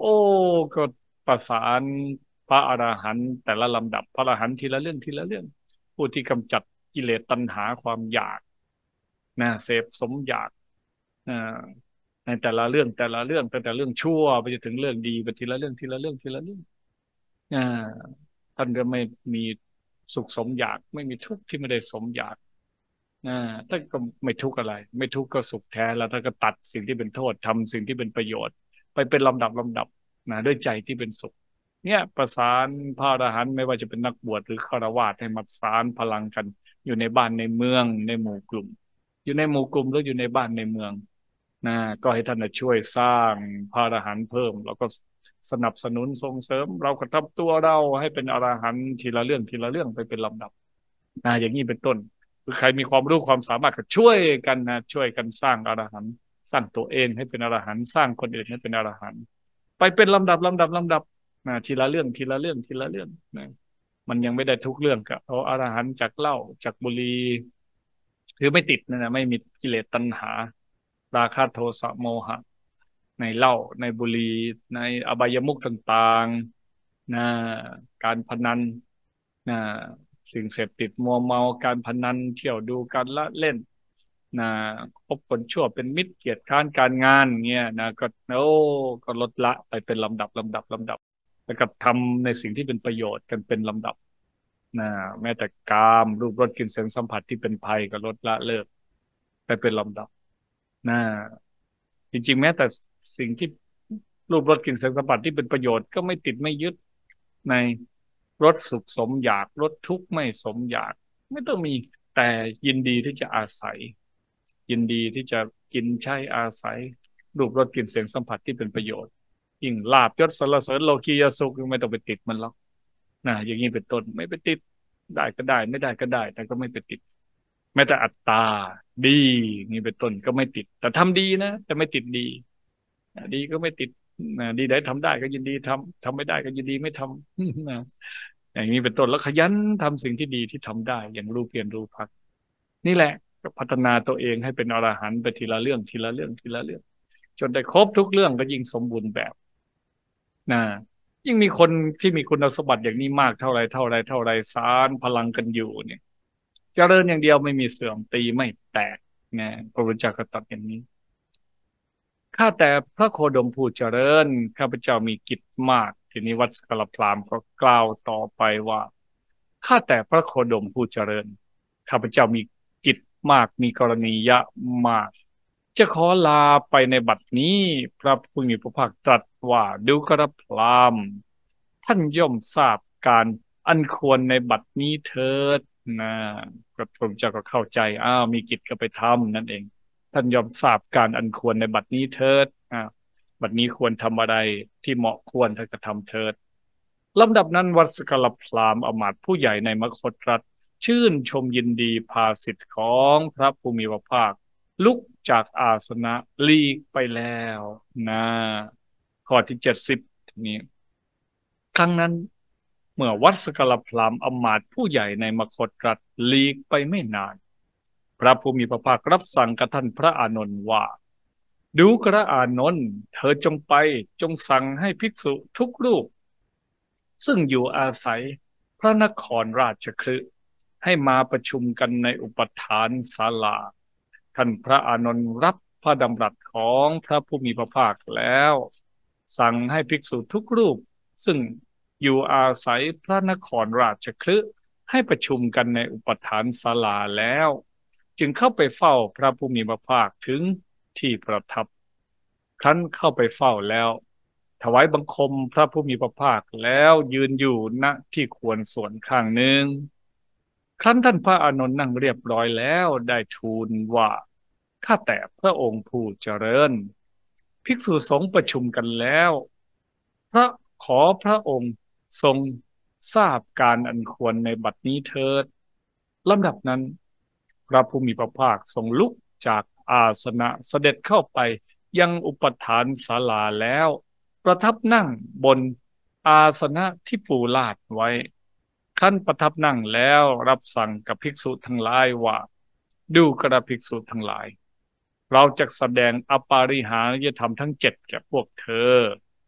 โอ้ก็ประสานพระอรหันต์แต่ละลำดับพระอรหันต์ทีละเรื่องทีละเรื่องผู้ที่กำจัดกิเลสตัณหาความอยากนะเสพสมอยากอ่าในแต่ละเรื่องแต่ละเรื่องตั้งแต่เรื่องชั่วไปจนถึงเรื่องดีไปทีละเรื่องทีละเรื่องทีละเรื่องอ่าท่านก็ไม่มีสุขสมอยากไม่มีทุกข์ที่ไม่ได้สมอยากอ่าท่านก็ไม่ทุกข์อะไรไม่ทุกข์ก็สุขแท้แล้วท่านก็ตัดสิ่งที่เป็นโทษทำสิ่งที่เป็นประโยชน์ไปเป็นลำดับนะด้วยใจที่เป็นสุขเนี่ยประสานพระอรหันต์ไม่ว่าจะเป็นนักบวชหรือฆราวาสให้มาสานพลังกันอยู่ในบ้านในเมืองในหมู่กลุ่มอยู่ในหมู่กลุ่มหรืออยู่ในบ้านในเมืองนะก็ให้ท่านช่วยสร้างพระอรหันต์เพิ่มแล้วก็สนับสนุนส่งเสริมเราก็ทำตัวเราให้เป็นอรหันต์ทีละเรื่องทีละเรื่องไปเป็นลำดับอย่างนี้เป็นต้นคือใครมีความรู้ความสามารถก็ช่วยกันนะช่วยกันสร้างอรหันต์สร้างตัวเองให้เป็นอรหันต์สร้างคนอื่นให้เป็นอรหันต์ไปเป็นลำดับทีละเรื่องทีละเรื่องทีละเรื่องนะมันยังไม่ได้ทุกเรื่องก็เอาอรหันต์จากเหล้าจากบุหรี่คือไม่ติดนะไม่มีกิเลสตัณหาราคะโทสะโมหะในเหล้าในบุหรี่ในอบายมุขต่างๆนะการพนันนะสิ่งเสพติดมัวเมาการพนันเที่ยวดูการละเล่นนะคบคนชั่วเป็นมิตรเกียรติค้านการงานเงี้ยนะก็โอ้ก็ลดละไปเป็นลำดับแล้วก็ทำในสิ่งที่เป็นประโยชน์กันเป็นลำดับนะแม้แต่กามรูปรสกลิ่นเสียงสัมผัสที่เป็นภัยก็ลดละเลิกไปเป็นลำดับนะจริงๆแม้แต่สิ่งที่รูปรสกลิ่นเสียงสัมผัสที่เป็นประโยชน์ก็ไม่ติดไม่ยึดในรสสุขสมอยากรสทุกข์ไม่สมอยากไม่ต้องมีแต่ยินดีที่จะอาศัยยินดีที่จะกินใช้อาศัยรูปรสกลิ่นเสียงสัมผัสที่เป็นประโยชน์ยิ่งลาภยศสรรเสริญโลกียสุขไม่ต้องไปติดมันหรอกอย่างนี้เป็นต้นไม่ไปติดได้ก็ได้ไม่ได้ก็ได้แต่ก็ไม่ไปติดแม้แต่อัตตาดีนี่เป็นต้นก็ไม่ติดแต่ทำดีนะแต่ไม่ติดดีดีก็ไม่ติดดีได้ทำได้ก็ยินดีทำไม่ได้ก็ยินดีไม่ทำนะอย่างนี้เป็นต้นแล้วขยันทำสิ่งที่ดีที่ทำได้อย่างรู้เพียรรู้พักนี่แหละก็พัฒนาตัวเองให้เป็นอรหันต์ไปทีละเรื่องทีละเรื่องทีละเรื่องจนได้ครบทุกเรื่องก็ยิ่งสมบูรณ์แบบนะยิ่งมีคนที่มีคุณสมบัติอย่างนี้มากเท่าไรสารพลังกันอยู่เนี่ยเจริญอย่างเดียวไม่มีเสื่อมตีไม่แตกนะพระพุทธเจ้าก็ตรัสอย่างนี้ข้าแต่พระโคดมผู้เจริญข้าพเจ้ามีกิจมากทีนี้วัดสกลพราหมณ์ก็กล่าวต่อไปว่าข้าแต่พระโคดมผู้เจริญข้าพเจ้ามีกิจมากมีกรณียะมากจะขอลาไปในบัดนี้พระผู้มีพระภาคตรัสว่าดูกระพราหมณ์ท่านย่อมทราบการอันควรในบัดนี้เถิดนะพระพุทธเจ้าก็เข้าใจมีกิจก็ไปทำนั่นเองท่านย่อมทราบการอันควรในบัดนี้เถิดบัดนี้ควรทำอะไรที่เหมาะควรท่านก็ทำเถิดลำดับนั้นวัดสกลพราหมณ์อมาตย์ผู้ใหญ่ในมคธรัฐชื่นชมยินดีภาสิทธิ์ของพระผู้มีพระภาคลุกจากอาสนะหลีกไปแล้วนะข้อที่70นี้ครั้งนั้นเมื่อวัดสกลพราหมณ์อมาตย์ผู้ใหญ่ในมคธรัฐหลีกไปไม่นานพระผู้มีพระภาครับสั่งกับท่านพระอานนท์ว่าดูกระอานนท์เธอจงไปจงสั่งให้ภิกษุทุกรูปซึ่งอยู่อาศัยพระนครราชคฤห์ให้มาประชุมกันในอุปทานศาลาท่านพระอานนท์รับพระดำรัสของพระผู้มีพระภาคแล้วสั่งให้ภิกษุทุกรูปซึ่งอยู่อาศัยพระนครราชคฤห์ให้ประชุมกันในอุปทานศาลาแล้วจึงเข้าไปเฝ้าพระผู้มีพระภาคถึงที่ประทับครั้นเข้าไปเฝ้าแล้วถวายบังคมพระผู้มีพระภาคแล้วยืนอยู่ณที่ควรส่วนข้างหนึ่งครั้นท่านพระอานนท์นั่งเรียบร้อยแล้วได้ทูลว่าข้าแต่พระองค์ผู้เจริญภิกษุสงฆ์ประชุมกันแล้วพระขอพระองค์ทรงทราบการอันควรในบัดนี้เถิดลำดับนั้นพระผู้มีพระภาคทรงลุกจากอาสนะเสด็จเข้าไปยังอุปทานศาลาแล้วประทับนั่งบนอาสนะที่ปูลาดไว้ขั้นประทับนั่งแล้วรับสั่งกับภิกษุทั้งหลายว่าดูกระภิกษุทั้งหลายเราจะแสดงอปาริหาริยธรรมทั้ง7แก่พวกเธอ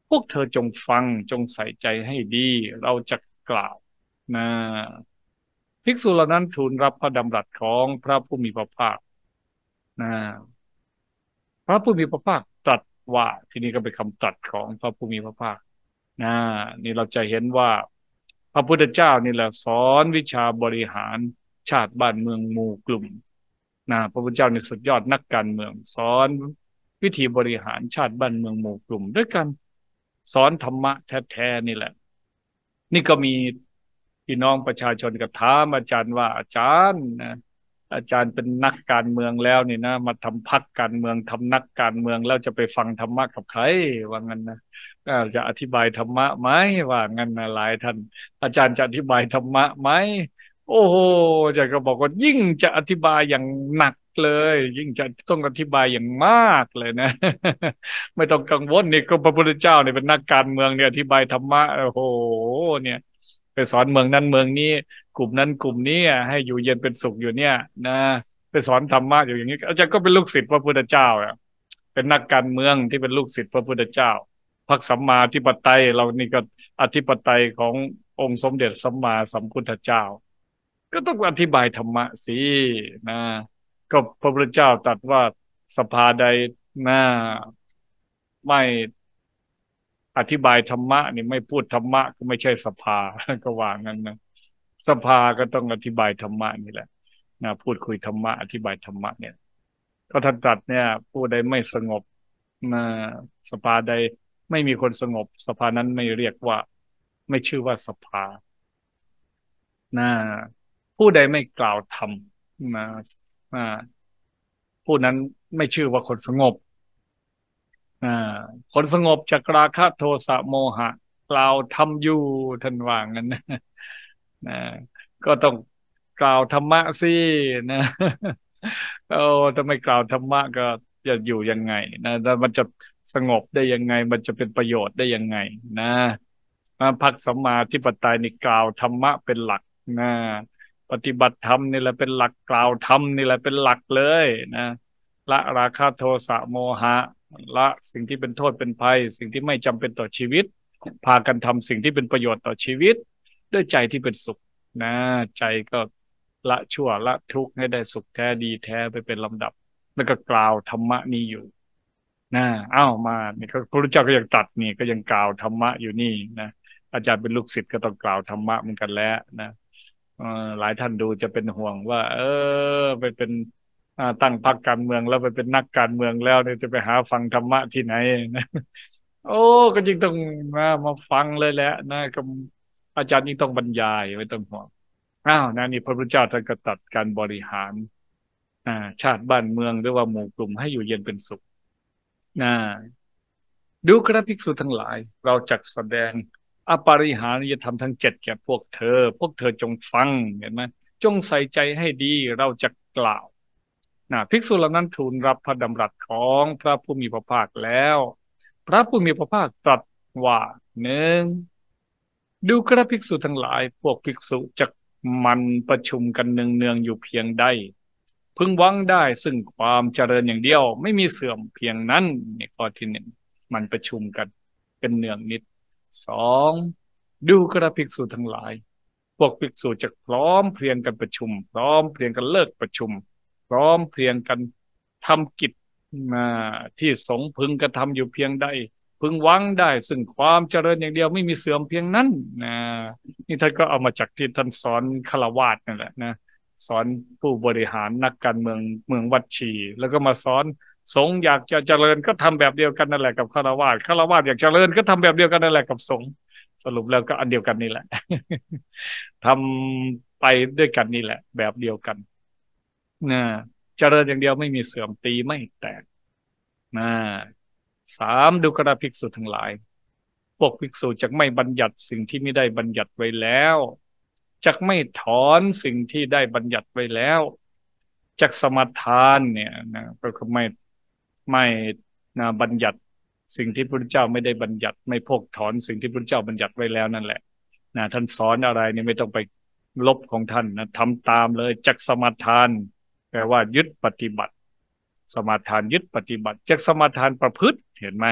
พวกเธอจงฟังจงใส่ใจให้ดีเราจะกล่าวนะภิกษุเหล่านั้นทูลรับพระดำรัสของพระผู้มีพระภาคนะพระผู้มีพระภาคตรัสว่าที่นี่ก็เป็นคำตรัสของพระผู้มีพระภาคนะนี่เราจะเห็นว่าพระพุทธเจ้านี่แหละสอนวิชาบริหารชาติบ้านเมืองหมู่กลุ่มนะพระพุทธเจ้าในสุดยอดนักการเมืองสอนวิธีบริหารชาติบ้านเมืองหมู่กลุ่มด้วยกันสอนธรรมะแท้ๆนี่แหละ นี่ก็มีพี่น้องประชาชนก็ถามอาจารย์ว่าอาจารย์นะอาจารย์เป็นนักการเมืองแล้วนี่นะมาทำพรรคการเมืองทำนักการเมืองแล้วจะไปฟังธรรมะกับใครว่างั้นนะจะอธิบายธรรมะไหมว่างั้นนะหลายท่านอาจารย์จะอธิบายธรรมะไหมโอ้โหอาจารย์ก็บอกว่ายิ่งจะอธิบายอย่างหนักเลยยิ่งจะต้องอธิบายอย่างมากเลยนะไม่ต้องกังวลนี่ก็พระพุทธเจ้าเนี่ยเป็นนักการเมืองเนี่ยอธิบายธรรมะโอ้โหเนี่ยไปสอนเมืองนั้นเมืองนี้กลุ่มนั้นกลุ่มนี้ให้อยู่เย็นเป็นสุขอยู่เนี่ยนะไปสอนธรรมะอยู่อย่างนี้อาจารย์ก็เป็นลูกศิษย์พระพุทธเจ้าอ่ะเป็นนักการเมืองที่เป็นลูกศิษย์พระพุทธเจ้าพรรคสัมมาธิปไตยเรานี่ก็อธิปไตยขององค์สมเด็จสัมมาสัมพุทธเจ้าก็ต้องอธิบายธรรมะสินะก็พระพุทธเจ้าตรัสว่าสภาใดนะไม่อธิบายธรรมะนี่ไม่พูดธรรมะก็ไม่ใช่สภาก็ว่างั้นนะสภาก็ต้องอธิบายธรรมะนี่แหละนะพูดคุยธรรมะอธิบายธรรมะเนี่ยก็ท่านตรัสเนี่ยผู้ใดไม่สงบนะสภาใดไม่มีคนสงบสภานั้นไม่เรียกว่าไม่ชื่อว่าสภานะผู้ใดไม่กล่าวธรรมนะนะผู้นั้นไม่ชื่อว่าคนสงบ อ่าคนสงบจากราคะโทสะโมหะกล่าวธรรมอยู่ท่านว่างั้นนะนะก็ต้องกล่าวธรรมะสินะโอ้ถ้าไม่กล่าวธรรมะก็จะอยู่ยังไงนะแล้วมันจะสงบได้ยังไงมันจะเป็นประโยชน์ได้ยังไงนะพรรคสัมมาธิปไตยนี่กล่าวธรรมะเป็นหลักนะปฏิบัติธรรมนี่แหละเป็นหลักกล่าวธรรมนี่แหละเป็นหลักเลยนะละราคะโทสะโมหะ ละสิ่งที่เป็นโทษเป็นภัยสิ่งที่ไม่จำเป็นต่อชีวิตพากันทำสิ่งที่เป็นประโยชน์ต่อชีวิตด้วยใจที่เป็นสุขนะใจก็ละชั่วละทุกข์ให้ได้สุขแท้ดีแท้ไปเป็นลำดับแล้วก็กล่าวธรรมะนี้อยู่นะเอ้ามานี่ก็พระพุทธเจ้าก็ยังตรัสนี่ก็ยังกล่าวธรรมะอยู่นี่นะอาจารย์เป็นลูกศิษย์ก็ต้องกล่าวธรรมะเหมือนกันแล้วนะหลายท่านดูจะเป็นห่วงว่าไปเป็นตั้งพรรคการเมืองแล้วไปเป็นนักการเมืองแล้วเนี่ยจะไปหาฟังธรรมะที่ไหนนะโอ้ก็จึงต้องมาฟังเลยแหละนะก็อาจารย์ยิ่งต้องบรรยายไม่ต้องห่วงอ้าวนะนี่พระพุทธเจ้าท่านก็ตรัสการบริหารชาติบ้านเมืองหรือว่าหมู่กลุ่มให้อยู่เย็นเป็นสุขนะดูกระภิกษุทั้งหลายเราจักแสดงอปาริหาริยธรรมทั้งเจ็ดแก่พวกเธอจงฟังเห็นไหมจงใส่ใจให้ดีเราจะกล่าว ภิกษุเหล่านั้นทูลรับพระดำรัสของพระผู้มีพระภาคแล้วพระผู้มีพระภาคตรัสว่าหนึ่งดูกระภิกษุทั้งหลายพวกภิกษุจักมันประชุมกันเนืองๆอยู่เพียงใดพึงหวังได้ซึ่งความเจริญอย่างเดียวไม่มีเสื่อมเพียงนั้นนี่ข้อที่หนึ่งมันประชุมกันเป็นเนืองนิดสองดูกระภิกษุทั้งหลายพวกภิกษุจะพร้อมเพรียงกันประชุมพร้อมเพรียงกันเลิกประชุม พร้อมเพรียงกันทำกิจที่สงฆ์พึงกระทำอยู่เพียงใดพึงหวังได้ซึ่งความเจริญอย่างเดียวไม่มีเสื่อมเพียงนั้นนะนี่ท่านก็เอามาจากที่ท่านสอนฆราวาสนั่นแหละนะสอนผู้บริหารนักการเมืองเมืองวัดชีแล้วก็มาสอนสงฆ์อยากจะเจริญก็ทำแบบเดียวกันนั่นแหละกับฆราวาสฆราวาสอยากเจริญก็ทำแบบเดียวกันนั่นแหละกับสงฆ์สรุปแล้วก็อันเดียวกันนี่แหละทำไปด้วยกันนี่แหละแบบเดียวกันนะเจริญอย่างเดียวไม่มีเสื่อมตีไม่แตกนะสามดูกระภิกษุทั้งหลายพวกภิกษุจะไม่บัญญัติสิ่งที่ไม่ได้บัญญัติไว้แล้วจะไม่ถอนสิ่งที่ได้บัญญัติไว้แล้วจากสมทานเนี่ยนะก็คือไม่นะบัญญัติสิ่งที่พระพุทธเจ้าไม่ได้บัญญัติไม่พกถอนสิ่งที่พระพุทธเจ้าบัญญัติไว้แล้วนั่นแหละนะท่านสอนอะไรนี่ไม่ต้องไปลบของท่านนะทำตามเลยจากสมทานแปลว่ายึดปฏิบัติสมาทานยึดปฏิบัติจากสมาทานประพฤติเห็นไหม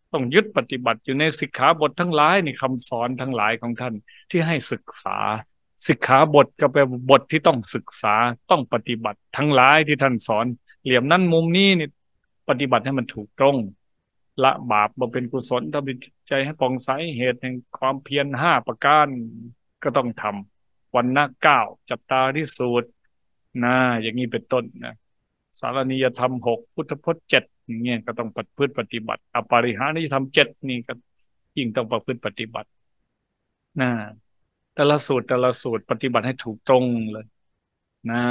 ต้องยึดปฏิบัติอยู่ในสิกขาบททั้งหลายในคำสอนทั้งหลายของท่านที่ให้ศึกษาสิกขาบทก็เป็นบทที่ต้องศึกษาต้องปฏิบัติทั้งหลายที่ท่านสอนเหลี่ยมนั้นมุมนี้นี่ปฏิบัติให้มันถูกตรงละบาปบำเพ็ญกุศลทำจิตใจให้ผ่องใสเหตุแห่งความเพียร5 ประการก็ต้องทำวันละ9จัตตาริสูตรนะอย่างนี้เป็นต้นนะสารนิยธรรม6พุทธพจน์7อย่างเงี้ยก็ต้องประพฤติปฏิบัติอปาริหานิยธรรม7นี่ก็ยิ่งต้องประพฤติปฏิบัตินะแต่ละสูตรปฏิบัติให้ถูกตรงเลยนะ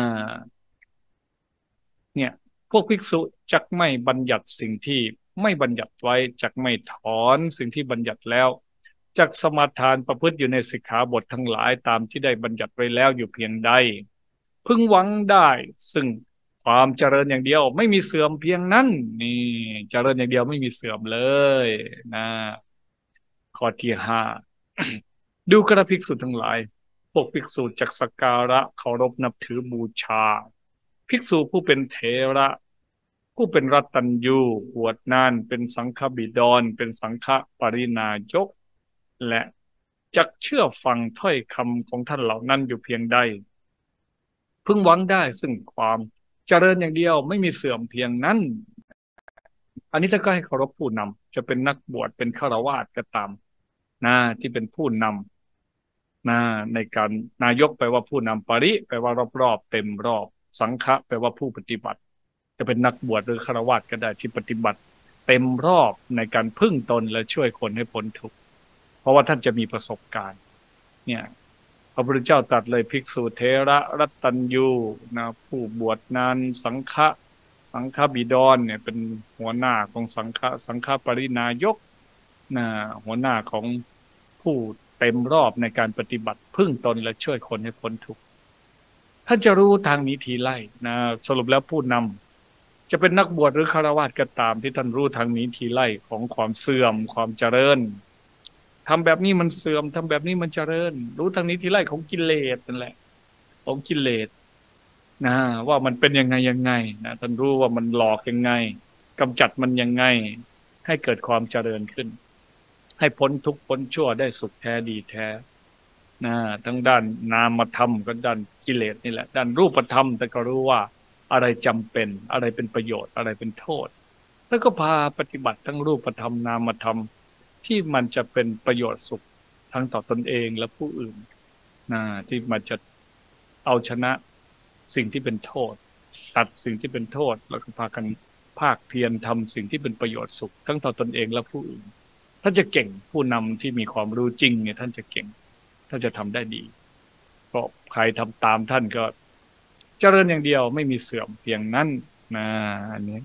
เนี่ยพวกภิกษุจักไม่บัญญัติสิ่งที่ไม่บัญญัติไว้จักไม่ถอนสิ่งที่บัญญัติแล้วจักสมาทานประพฤติอยู่ในสิกขาบททั้งหลายตามที่ได้บัญญัติไว้แล้วอยู่เพียงใดพึงหวังได้ซึ่งความเจริญอย่างเดียวไม่มีเสื่อมเพียงนั้นนี่เจริญอย่างเดียวไม่มีเสื่อมเลยนะข้อที่5ดูกระภิกษุทั้งหลายพวกภิกษุจักสักการะเคารพนับถือบูชาภิกษุผู้เป็นเถระผู้เป็นรัตตัญญูบวชนานเป็นสังฆบิดรเป็นสังฆปรินายกและจักเชื่อฟังถ้อยคำของท่านเหล่านั้นอยู่เพียงใดพึงหวังได้ซึ่งความเจริญอย่างเดียวไม่มีเสื่อมเพียงนั้นอันนี้ถ้าก็ให้เคารพผู้นำจะเป็นนักบวชเป็นฆราวาสก็ตามนะที่เป็นผู้นำนะในการนายกแปลว่าผู้นำปริแปลว่ารอบๆเต็มรอบสังฆะแปลว่าผู้ปฏิบัติจะเป็นนักบวชหรือฆราวาสก็ได้ที่ปฏิบัติเต็มรอบในการพึ่งตนและช่วยคนให้พ้นทุกข์เพราะว่าท่านจะมีประสบการณ์เนี่ยพระพุทธเจ้าตรัสเลยภิกษุเถระรัตตัญญูนะผู้บวชนานสังฆบิดรเนี่ยเป็นหัวหน้าของสังฆปรินายกนะหัวหน้าของผู้เต็มรอบในการปฏิบัติพึ่งตนและช่วยคนให้พ้นทุกข์ท่านจะรู้ทางนี้ทีไล่นะสรุปแล้วผู้นำจะเป็นนักบวชหรือฆราวาสก็ตามที่ท่านรู้ทางนี้ทีไล่ของความเสื่อมความเจริญทำแบบนี้มันเสื่อมทำแบบนี้มันเจริญรู้ทางนี้ทีไล่ของกิเลสนั่นแหละของกิเลสนะว่ามันเป็นยังไงนะท่านรู้ว่ามันหลอกยังไงกำจัดมันยังไงให้เกิดความเจริญขึ้นให้พ้นทุกข์พ้นชั่วได้สุขแท้ดีแท้นะทั้งด้านนามธรรมก็ด้านกิเลสนี่แหละด้านรูปธรรมแต่ก็รู้ว่าอะไรจำเป็นอะไรเป็นประโยชน์อะไรเป็นโทษแล้วก็พาปฏิบัติทั้งรูปธรรมนามธรรมที่มันจะเป็นประโยชน์สุขทั้งต่อตนเองและผู้อื่นนะที่มันจะเอาชนะสิ่งที่เป็นโทษตัดสิ่งที่เป็นโทษแล้วก็พากันภาคเพียรทำสิ่งที่เป็นประโยชน์สุขทั้งต่อตนเองและผู้อื่นท่านจะเก่งผู้นำที่มีความรู้จริงเนี่ยท่านจะเก่งท่านจะทำได้ดีเพราะใครทำตามท่านก็เจริญอย่างเดียวไม่มีเสื่อมเพียงนั้นนะอันนี้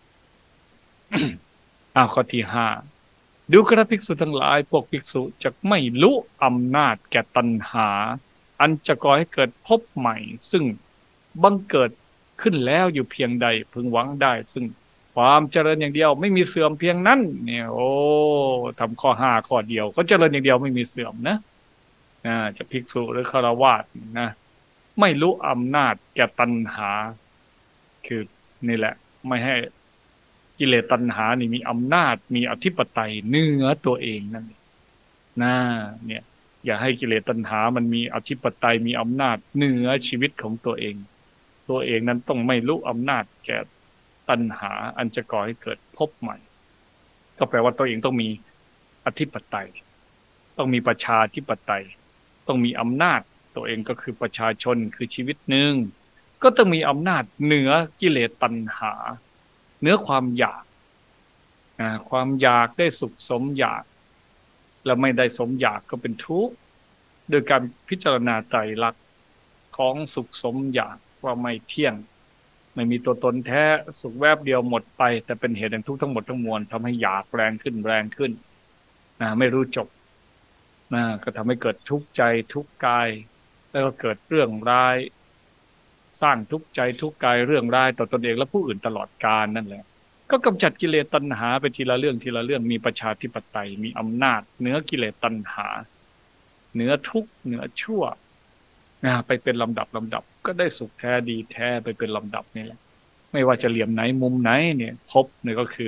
ข้อที่5ดูกระภิกษุทั้งหลายพวกภิกษุจะไม่รู้อำนาจแก่ตัณหาอันจะก่อให้เกิดภพใหม่ซึ่งบังเกิดขึ้นแล้วอยู่เพียงใดพึงหวังได้ซึ่งความเจริญอย่างเดียวไม่มีเสื่อมเพียงนั้นเนี่ยโอ้ทำข้อ5ข้อเดียวก็เจริญอย่างเดียวไม่มีเสื่อมนะจะภิกษุหรือฆราวาสนะไม่รู้อำนาจแก่ตัณหาคือนี่แหละไม่ให้กิเลสตัณหานี่มีอำนาจมีอธิปไตยเหนือตัวเองนั่นนะเนี่ยอย่าให้กิเลสตัณหามันมีอธิปไตยมีอำนาจเหนือชีวิตของตัวเองนั้นต้องไม่รู้อำนาจแก่ตัณหาอันจะก่อให้เกิดภพใหม่ก็แปลว่าตัวเองต้องมีอธิปไตยต้องมีประชาธิปไตยต้องมีอำนาจตัวเองก็คือประชาชนคือชีวิตหนึ่งก็ต้องมีอำนาจเหนือกิเลสตัณหาเหนือความอยากความอยากได้สุขสมอยากแล้วไม่ได้สมอยากก็เป็นทุกข์โดยการพิจารณาไตรลักษณ์ของสุขสมอยากว่าไม่เที่ยงไม่มีตัวตนแท้สุขแวบเดียวหมดไปแต่เป็นเหตุแห่งทุกข์ทั้งหมดทั้งมวลทำให้อยากแรงขึ้นไม่รู้จบก็ทำให้เกิดทุกข์ใจทุกข์กายแล้วก็เกิดเรื่องร้ายสร้างทุกข์ใจทุกข์กายเรื่องร้ายต่อตนเองและผู้อื่นตลอดกาลนั่นแหละก็กำจัดกิเลสตัณหาไปทีละเรื่องมีประชาธิปไตยมีอำนาจเหนือกิเลสตัณหาเหนือทุกข์เหนือชั่วไปเป็นลำดับก็ได้สุขแท้ดีแท้ไปเป็นลำดับนี่แหละไม่ว่าจะเหลี่ยมไหนมุมไหนเนี่ยพบเนี่ยก็คือ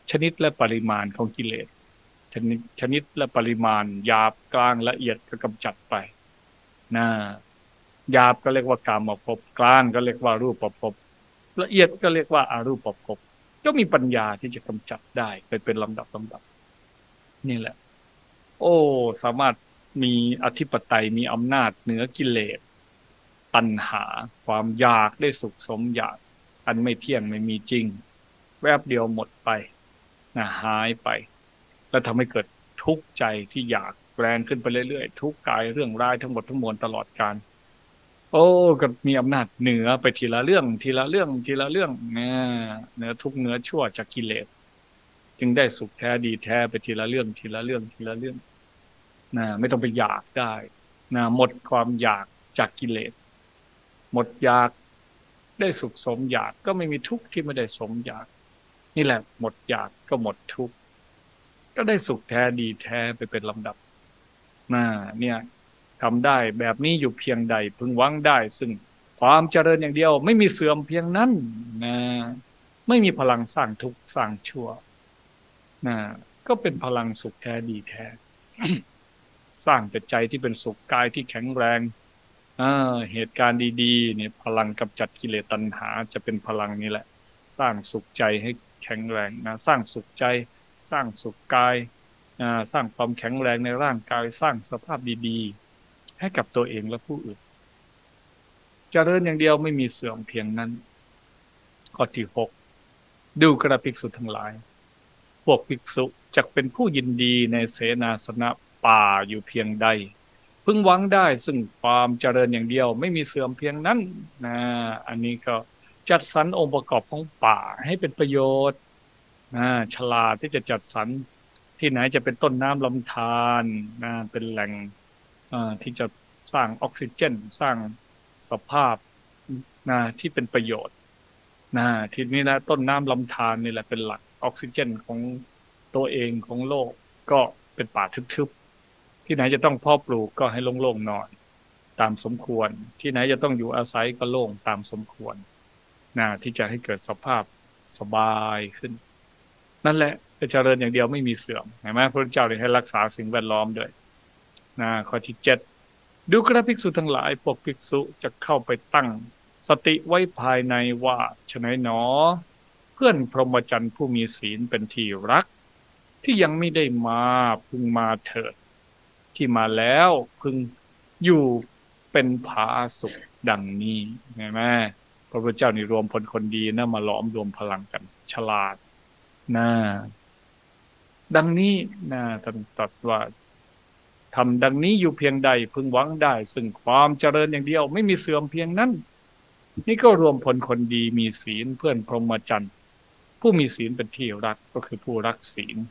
ชนิดและปริมาณของกิเลสชนิดและปริมาณหยาบกลางละเอียดก็กำจัดไปนะหยาบก็เรียกว่ากามภพกลางก็เรียกว่ารูปภพละเอียดก็เรียกว่าอารูปภพก็มีปัญญาที่จะกำจัดได้ไปเป็นลำดับนี่แหละโอ้สามารถมีอธิปไตยมีอำนาจเหนือกิเลสตัณหาความอยากได้สุขสมอยากอันไม่เที่ยงไม่มีจริงแวบเดียวหมดไปนะหายไปแล้วทำให้เกิดทุกข์ใจที่อยากแรงขึ้นไปเรื่อยๆทุกข์กายเรื่องร้ายทั้งหมดทั้งมวลตลอดกาลโอ้ก็มีอำนาจเหนือไปทีละเรื่องทีละเรื่องทีละเรื่องเนี่ยเหนือทุกข์เหนือชั่วจากกิเลสจึงได้สุขแท้ดีแท้ไปทีละเรื่องทีละเรื่องทีละเรื่องนะไม่ต้องไปอยากได้นะหมดความอยากจากกิเลสหมดอยากได้สุขสมอยากก็ไม่มีทุกข์ที่ไม่ได้สมอยากนี่แหละหมดอยากก็หมดทุกข์ก็ได้สุขแท้ดีแท้ไปเป็นลำดับนะเนี่ยทำได้แบบนี้อยู่เพียงใดพึงหวังได้ซึ่งความเจริญอย่างเดียวไม่มีเสื่อมเพียงนั้นนะไม่มีพลังสร้างทุกข์สร้างชั่วนะก็เป็นพลังสุขแท้ดีแท้ สร้างแต่ใจที่เป็นสุขกายที่แข็งแรงเหตุการณ์ดีๆเนี่ยพลังกำจัดกิเลสตัณหาจะเป็นพลังนี้แหละสร้างสุขใจให้แข็งแรงนะสร้างสุขใจสร้างสุขกายสร้างความแข็งแรงในร่างกายสร้างสภาพดีๆให้กับตัวเองและผู้อื่นเจริญอย่างเดียวไม่มีเสื่อมเพียงนั้นข้อที่6ดูกระภิกษุทั้งหลายพวกภิกษุจักเป็นผู้ยินดีในเสนาสนะป่าอยู่เพียงใดพึงหวังได้ซึ่งความเจริญอย่างเดียวไม่มีเสื่อมเพียงนั้นนะอันนี้ก็จัดสรรองค์ประกอบของป่าให้เป็นประโยชน์ฉลาดที่จะจัดสรรที่ไหนจะเป็นต้นน้ำลำธารเป็นแหล่งที่จะสร้างออกซิเจนสร้างสภาพที่เป็นประโยชน์ทีนี้นะต้นน้ำลำธารนี่แหละเป็นหลักออกซิเจนของตัวเองของโลกก็เป็นป่าทึบๆที่ไหนจะต้องเพาะปลูกก็ให้โล่งๆหน่อยตามสมควรที่ไหนจะต้องอยู่อาศัยก็โล่งตามสมควรที่จะให้เกิดสภาพสบายขึ้นนั่นแหละจะเจริญอย่างเดียวไม่มีเสื่อมเห็นไหมพระเจ้าเลยให้รักษาสิ่งแวดล้อมด้วยข้อที่7ดูกระภิกษุทั้งหลายพวกภิกษุจะเข้าไปตั้งสติไว้ภายในว่าฉะไหนหนอเพื่อนพรหมจรรย์ผู้มีศีลเป็นที่รักที่ยังไม่ได้มาพึงมาเถิดที่มาแล้วพึงอยู่เป็นผาสุขดังนี้เห็นไหมพระพุทธเจ้านี่รวมพลคนดีนะมาล้อมรวมพลังกันฉลาดดังนี้ท่านตรัสว่าทำดังนี้อยู่เพียงใดพึงหวังได้ซึ่งความเจริญอย่างเดียวไม่มีเสื่อมเพียงนั้นนี่ก็รวมพลคนดีมีศีลเพื่อนพรหมจรรย์ผู้มีศีลเป็นที่รักก็คือผู้รักศีล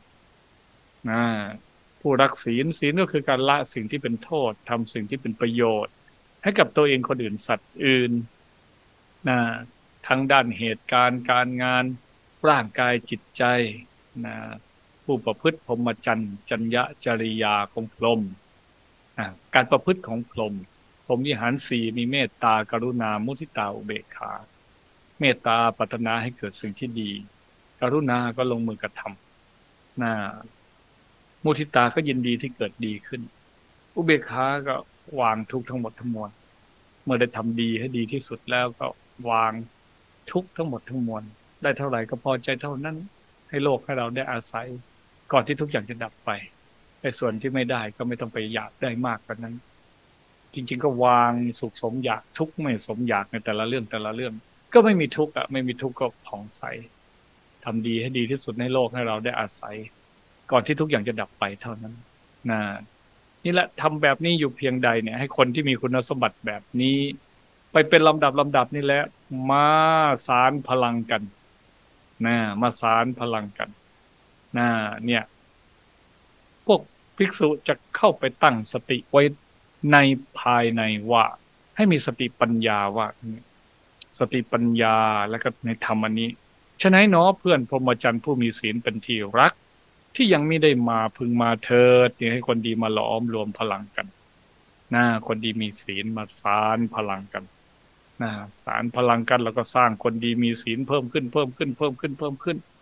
ผู้รักศีลศีลก็คือการละสิ่งที่เป็นโทษทำสิ่งที่เป็นประโยชน์ให้กับตัวเองคนอื่นสัตว์อื่นทั้งด้านเหตุการณ์การงานร่างกายจิตใจผู้ประพฤติพรหมจรรย์จรรยะจริยาของพรหมการประพฤติของพรหมพรหมวิหารสี่มีเมตตากรุณามุทิตาอุเบกขาเมตตาปรารถนาให้เกิดสิ่งที่ดีกรุณาก็ลงมือกระทำมุทิตาก็ยินดีที่เกิดดีขึ้นอุเบกขาก็วางทุกข์ทั้งหมดทั้งมวลเมื่อได้ทำดีให้ดีที่สุดแล้วก็วางทุกข์ทั้งหมดทั้งมวลได้เท่าไหร่ก็พอใจเท่านั้นให้โลกให้เราได้อาศัยก่อนที่ทุกอย่างจะดับไปในส่วนที่ไม่ได้ก็ไม่ต้องไปอยากได้มากกว่านั้นจริงๆก็วางสุขสมอยากทุกข์ไม่สมอยากในแต่ละเรื่องแต่ละเรื่องก็ไม่มีทุกข์ไม่มีทุกข์ก็ผ่องใสทำดีให้ดีที่สุดในโลกให้เราได้อาศัยก่อนที่ทุกอย่างจะดับไปเท่านั้นนี่แหละทำแบบนี้อยู่เพียงใดเนี่ยให้คนที่มีคุณสมบัติแบบนี้ไปเป็นลำดับนี่แหละมาสารพลังกันมาสารพลังกันเนี่ยพวกภิกษุจะเข้าไปตั้งสติไว้ในภายในว่าให้มีสติปัญญาว่าสติปัญญาแล้วก็ในธรรมอันนี้ฉะนั้นเนาะเพื่อนพรหมจรรย์ผู้มีศีลเป็นที่รักที่ยังไม่ได้มาพึงมาเถิดให้คนดีมาล้อมรวมพลังกันคนดีมีศีลมาสานพลังกันสานพลังกันแล้วก็สร้างคนดีมีศีลเพิ่มขึ้น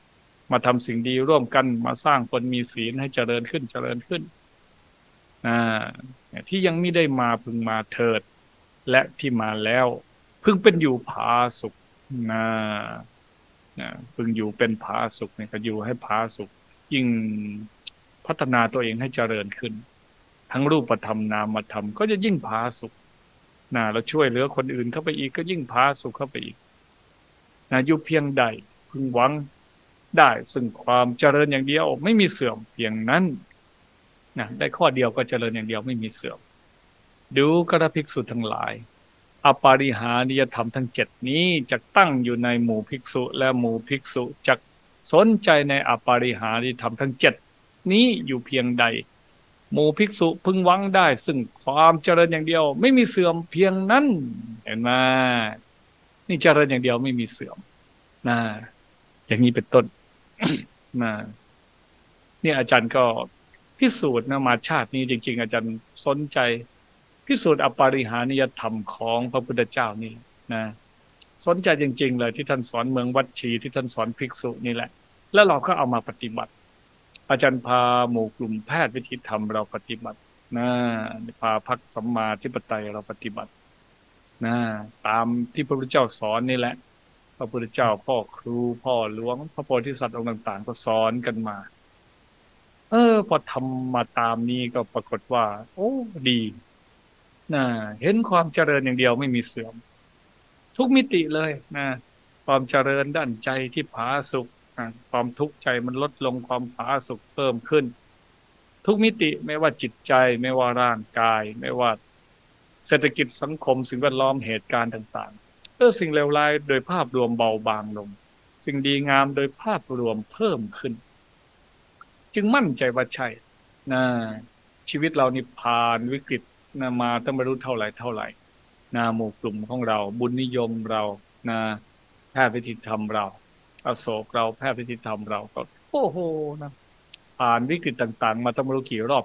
มาทำสิ่งดีร่วมกันมาสร้างคนมีศีลให้เจริญขึ้นเจริญขึ้นอ่าที่ยังไม่ได้มาพึงมาเถิดและที่มาแล้วพึงเป็นอยู่ผาสุกนะพึงอยู่เป็นผาสุกเนี่ยก็อยู่ให้ผาสุกยิ่งพัฒนาตัวเองให้เจริญขึ้นทั้งรูปธรรมนามธรรมก็จะยิ่งผาสุกนะเราช่วยเหลือคนอื่นเข้าไปอีกก็ยิ่งผาสุกเข้าไปอีกนะอยู่เพียงใดพึงหวังได้ซึ่งความเจริญอย่างเดียวไม่มีเสื่อมเพียงนั้นนะได้ข้อเดียวก็เจริญอย่างเดียวไม่มีเสื่อมดูกระภิกษุทั้งหลายอปาริหานิยธรรมทั้งเจ็ดนี้จะตั้งอยู่ในหมู่ภิกษุและหมู่ภิกษุจะสนใจในอปาริหานิยธรรมทั้งเจ็ดนี้อยู่เพียงใดหมู่ภิกษุพึงหวังได้ซึ่งความเจริญอย่างเดียวไม่มีเสื่อมเพียงนั้นเห็นไหมนี่เจริญอย่างเดียวไม่มีเสื่อมนะอย่างนี้เป็นต้น นะนี่อาจารย์ก็พิสูจน์นะมาชาตินี้จริงๆอาจารย์สนใจพิสูจน์อปาริหานิยธรรมของพระพุทธเจ้านี่นะสนใจจริงๆเลยที่ท่านสอนเมืองวัดชีที่ท่านสอนภิกษุนี่แหละแล้วเราก็เอามาปฏิบัติอาจารย์พาหมู่กลุ่มแพทย์วิธีธรรมเราปฏิบัตินะพาพรรคสัมมาธิปไตยเราปฏิบัตินะตามที่พระพุทธเจ้าสอนนี่แหละพระพุทธเจ้าพ่อครูพ่อหลวงพระโพธิสัตว์องค์ต่างๆก็สอนกันมาพอทำมาตามนี้ก็ปรากฏว่าโอ้ดีนะเห็นความเจริญอย่างเดียวไม่มีเสื่อมทุกมิติเลยนะความเจริญด้านใจที่ผาสุกความทุกข์ใจมันลดลงความผาสุกเพิ่มขึ้นทุกมิติไม่ว่าจิตใจไม่ว่าร่างกายไม่ว่าเศรษฐกิจสังคมสิ่งแวดล้อมเหตุการณ์ต่างๆสิ่งเลวร้ายโดยภาพรวมเบาบางลงสิ่งดีงามโดยภาพรวมเพิ่มขึ้นจึงมั่นใจว่าใช่นะชีวิตเรานี่ผ่านวิกฤตนะมาตั้งไม่รู้เท่าไหร่นะหมู่กลุ่มของเราบุญนิยมเรานะแพทย์วิธีธรรมเราอโศกเราแพทย์วิธีธรรมเราก็โอ้โหนะผ่านวิกฤตต่างๆมาตั้งไม่รู้กี่รอบ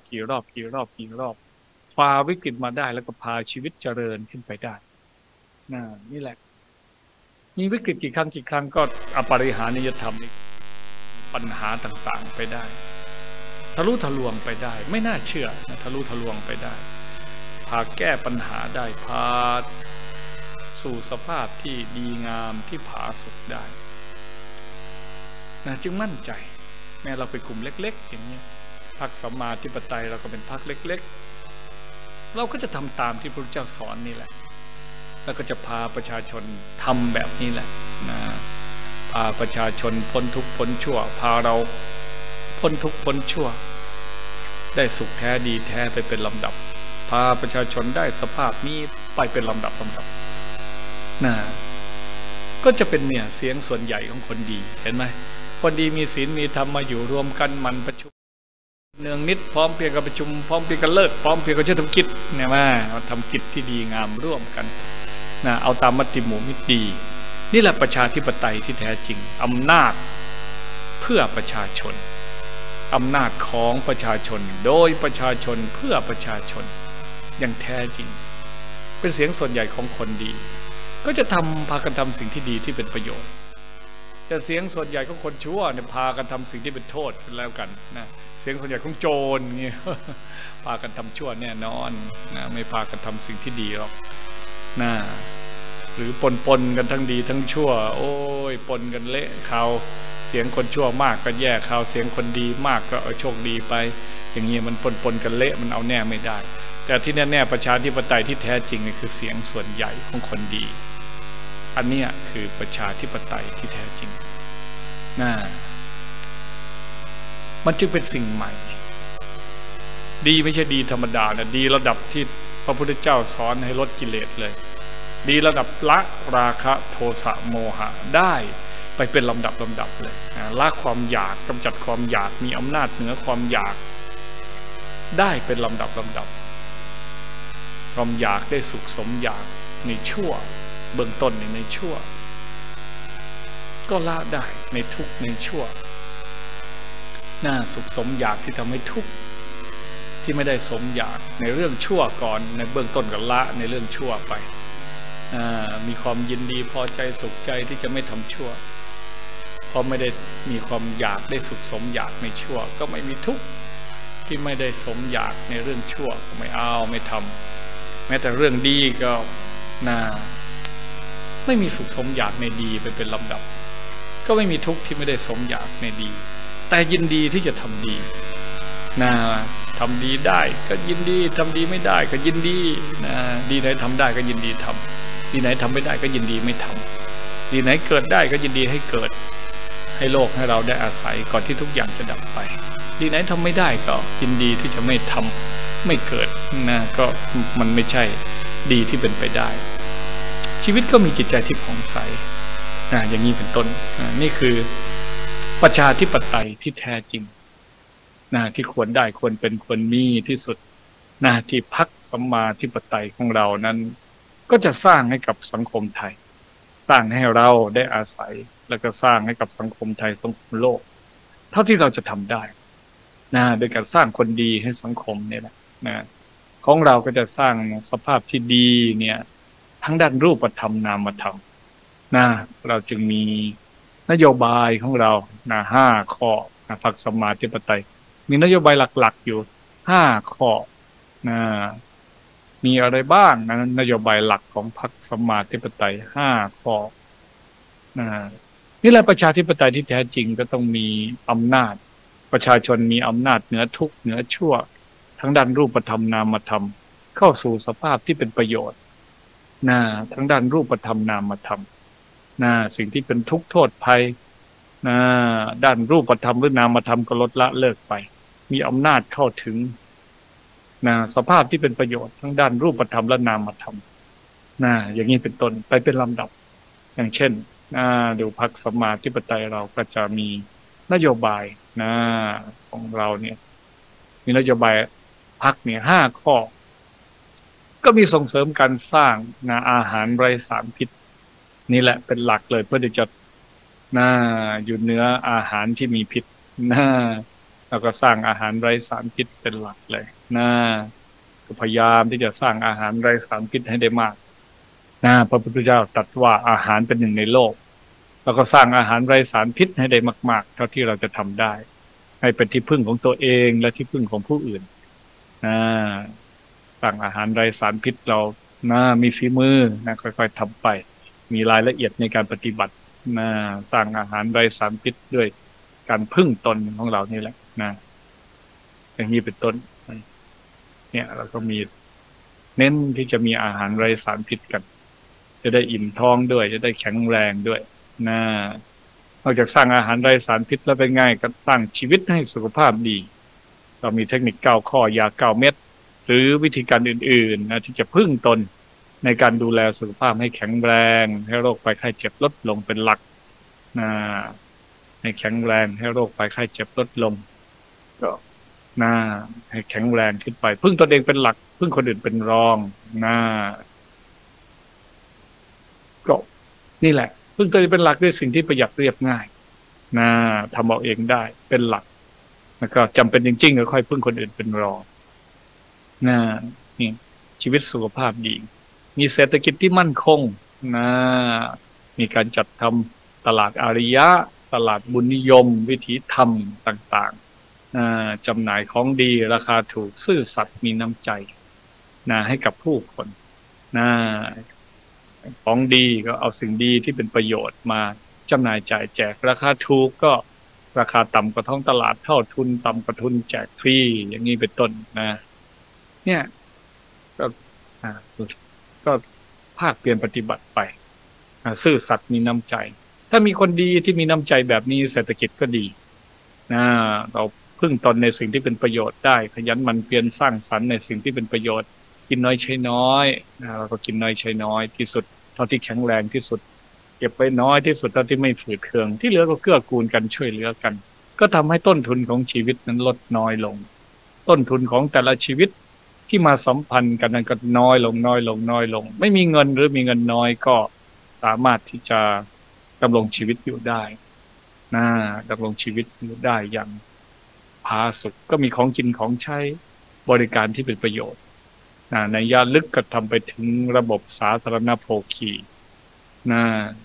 ฝ่าวิกฤตมาได้แล้วก็พาชีวิตเจริญขึ้นไปได้นะนี่แหละมีวิกฤตกี่ครั้งก็อปาริหานิยธรรมนี่ปัญหาต่างๆไปได้ทะลุทะลวงไปได้ไม่น่าเชื่อนะทะลุทะลวงไปได้พาแก้ปัญหาได้พาสู่สภาพที่ดีงามที่ผาสุกได้นะจึงมั่นใจแม้เราเป็นกลุ่มเล็กๆอย่างนี้พรรคสัมมาธิปไตยเราก็เป็นพรรคเล็กๆเราก็จะทำตามที่พระพุทธเจ้าสอนนี่แหละแล้วก็จะพาประชาชนทำแบบนี้แหละนะพาประชาชนพ้นทุกข์พ้นชั่วพาเราพ้นทุกข์พ้นชั่วได้สุขแท้ดีแท้ไปเป็นลำดับพาประชาชนได้สภาพนี้ไปเป็นลำดับนะก็จะเป็นเนี่ยเสียงส่วนใหญ่ของคนดีเห็นไหมคนดีมีศีลมีธรรมมาอยู่รวมกันมันประชุมเนืองนิดพร้อมเพียงกับประชุมพร้อมเพียงกันเลิกพร้อมเพียงกับช่วยทำกิจเนี่ยมาทำกิจที่ดีงามร่วมกันนะเอาตามมติหมู่มิตรดีนี่แหละประชาธิปไตยที่แท้จริงอำนาจเพื่อประชาชนอำนาจของประชาชนโดยประชาชนเพื่อประชาชนอย่างแท้จริงเป็นเสียงส่วนใหญ่ของคนดีก็จะพากันทำสิ่งที่ดีที่เป็นประโยชน์แต่เสียงส่วนใหญ่ของคนชั่วเนี่ยพากันทำสิ่งที่เป็นโทษแล้วกันนะเสียงส่วนใหญ่ของโจรเงี้ยพากันทำชั่วแน่นอนนะไม่พากันทำสิ่งที่ดีหรอกนะหรือปนกันทั้งดีทั้งชั่วโอ้ยปนกันเละข่าวเสียงคนชั่วมากก็แย่ข่าวเสียงคนดีมากก็โชคดีไปอย่างเงี้ยมันปนกันเละมันเอาแน่ไม่ได้แต่ที่แน่ๆประชาธิปไตยที่แท้จริงนี่คือเสียงส่วนใหญ่ของคนดีอันนี้คือประชาธิปไตยที่แท้จริงนะมันจึงเป็นสิ่งใหม่ดีไม่ใช่ดีธรรมดานะดีระดับที่พระพุทธเจ้าสอนให้ลดกิเลสเลยดีระดับละราคะโทสะโมหะได้ไปเป็นลำดับเลยละความอยากกำจัดความอยากมีอำนาจเหนือความอยากได้เป็นลำดับความอยากได้สุขสมอยากในชั่วเบื้องต้นในชั่วก็ละได้ในทุกข์ในชั่วน่าสุขสมอยากที่ทำให้ทุกข์ที่ไม่ได้สมอยากในเรื่องชั่วก่อนในเบื้องต้นก็ละในเรื่องชั่วไปมีความยินดีพอใจสุขใจที่จะไม่ทำชั่วพราะไม่ได้มีความอยากได้สุขสมอยากในชั่วก็ไม่มีทุกข์ที่ไม่ได้สมอยากในเรื่องชั่วก็ไม่เอาไม่ทำแม้แต่เรื่องดีก็น่าไม่มีสุขสมอยากในดีไปเป็นลำดับก็ไม่มีทุกข์ที่ไม่ได้สมอยากในดีแต่ยินดีที่จะทำดีนะทำดีได้ก็ยินดีทำดีไม่ได้ก็ยินดีนะดีไหนทำได้ก็ยินดีทำดีไหนทำไม่ได้ก็ยินดีไม่ทำดีไหนเกิดได้ก็ยินดีให้เกิดให้โลกให้เราได้อาศัยก่อนที่ทุกอย่างจะดับไปดีไหนทำไม่ได้ก็ยินดีที่จะไม่ทำไม่เกิดนะก็มันไม่ใช่ดีที่เป็นไปได้ชีวิตก็มีจิตใจที่ผ่องใสอย่างนี้เป็นต้นนี่คือประชาธิปไตยที่แท้จริงที่ควรได้ควรเป็นควรมีที่สุดที่พรรคสัมมาธิปไตยของเรานั้นก็จะสร้างให้กับสังคมไทยสร้างให้เราได้อาศัยแล้วก็สร้างให้กับสังคมไทยสังคมโลกเท่าที่เราจะทำได้โดยการสร้างคนดีให้สังคมเนี่ยแหละของเราก็จะสร้างสภาพที่ดีเนี่ยทั้งด้านรูปธรรมนามธรรมเราจึงมีนโยบายของเรา5 ข้อพรรคสัมมาธิปไตยมีนโยบายหลักๆอยู่5 ข้อมีอะไรบ้างนโยบายหลักของพรรคสัมมาธิปไตย5 ข้อนี่แหละประชาธิปไตยที่แท้จริงก็ต้องมีอำนาจประชาชนมีอำนาจเหนือทุกข์เหนือชั่วทั้งด้านรูปธรรมนามธรรมเข้าสู่สภาพที่เป็นประโยชน์ทั้งด้านรูปธรรมนามธรรมสิ่งที่เป็นทุกข์โทษภัยด้านรูปธรรมหรือนามธรรมก็ลดละเลิกไปมีอำนาจเข้าถึงสภาพที่เป็นประโยชน์ทั้งด้านรูปธรรมและนามธรรมอย่างนี้เป็นต้นไปเป็นลำดับอย่างเช่นดูพรรคสัมมาธิปไตยเราก็จะมีนโยบายของเราเนี่ยมีนโยบายพรรคเนี่ย5 ข้อก็มีส่งเสริมการสร้างอาหารไร้สารพิษนี่แหละเป็นหลักเลยเพื่อที่จะอยู่เหนืออาหารที่มีพิษแล้วก็สร้างอาหารไร้สารพิษเป็นหลักเลยก็พยายามที่จะสร้างอาหารไร้สารพิษให้ได้มากพระพุทธเจ้าตรัสว่าอาหารเป็นหนึ่งในโลกแล้วก็สร้างอาหารไร้สารพิษให้ได้มากๆเท่าที่เราจะทำได้ให้เป็นที่พึ่งของตัวเองและที่พึ่งของผู้อื่นสร้างอาหารไร้สารพิษเรามีฝีมือค่อยๆทำไปมีรายละเอียดในการปฏิบัติสร้างอาหารไร้สารพิษด้วยการพึ่งตนของเรานี่แหละอย่างนี้เป็นต้นเนี่ยเราก็มีเน้นที่จะมีอาหารไร้สารพิษกันจะได้อิ่มท้องด้วยจะได้แข็งแรงด้วยนอกจากสร้างอาหารไร้สารพิษแล้วเป็นไงก็สร้างชีวิตให้สุขภาพดีเรามีเทคนิค9 ข้อยา9 เม็ดหรือวิธีการอื่นๆที่จะพึ่งตนในการดูแลสุขภาพให้แข็งแรงให้โรคภัยไข้เจ็บลดลงเป็นหลักให้แข็งแรงให้โรคภัยไข้เจ็บลดลงก็ให้แข็งแรงขึ้นไปพึ่งตนเองเป็นหลักพึ่งคนอื่นเป็นรองก็นี่แหละพึ่งตนเองเป็นหลักด้วยสิ่งที่ประหยัดเรียบง่ายทำเอาเองได้เป็นหลักแล้วก็จำเป็นจริงๆก็ค่อยพึ่งคนอื่นเป็นรองนี่ชีวิตสุขภาพดีมีเศรษฐกิจที่มั่นคงมีการจัดทำตลาดอาริยะตลาดบุญนิยมวิถีธรรมต่างๆจำหน่ายของดีราคาถูกซื่อสัตย์มีน้ำใจให้กับผู้คนของดีก็เอาสิ่งดีที่เป็นประโยชน์มาจำหน่ายจ่ายแจกราคาถูกก็ราคาต่ำกว่าท้องตลาดเท่าทุนต่ำกว่าทุนแจกฟรีอย่างนี้เป็นต้นเนี่ยก็ภาคเปลี่ยนปฏิบัติไปซื่อสัตย์มีน้ำใจถ้ามีคนดีที่มีน้ำใจแบบนี้เศรษฐกิจก็ดีเราพึ่งตนในสิ่งที่เป็นประโยชน์ได้ขยันหมั่นเพียรสร้างสรรค์ในสิ่งที่เป็นประโยชน์กินน้อยใช้น้อยเราก็กินน้อยใช้น้อยที่สุดเท่าที่แข็งแรงที่สุดเก็บไว้น้อยที่สุดเท่าที่ไม่ฝืดเคืองที่เหลือก็เกื้อกูลกันช่วยเหลือกันก็ทำให้ต้นทุนของชีวิตนั้นลดน้อยลงต้นทุนของแต่ละชีวิตที่มาสัมพันธ์กันนั้นก็น้อยลงน้อยลงน้อยลงไม่มีเงินหรือมีเงินน้อยก็สามารถที่จะดำรงชีวิตอยู่ได้ดำรงชีวิตอยู่ได้อย่างผาสุกก็มีของกินของใช้บริการที่เป็นประโยชน์ในยะลึกก็ทำไปถึงระบบสาธารณโภคี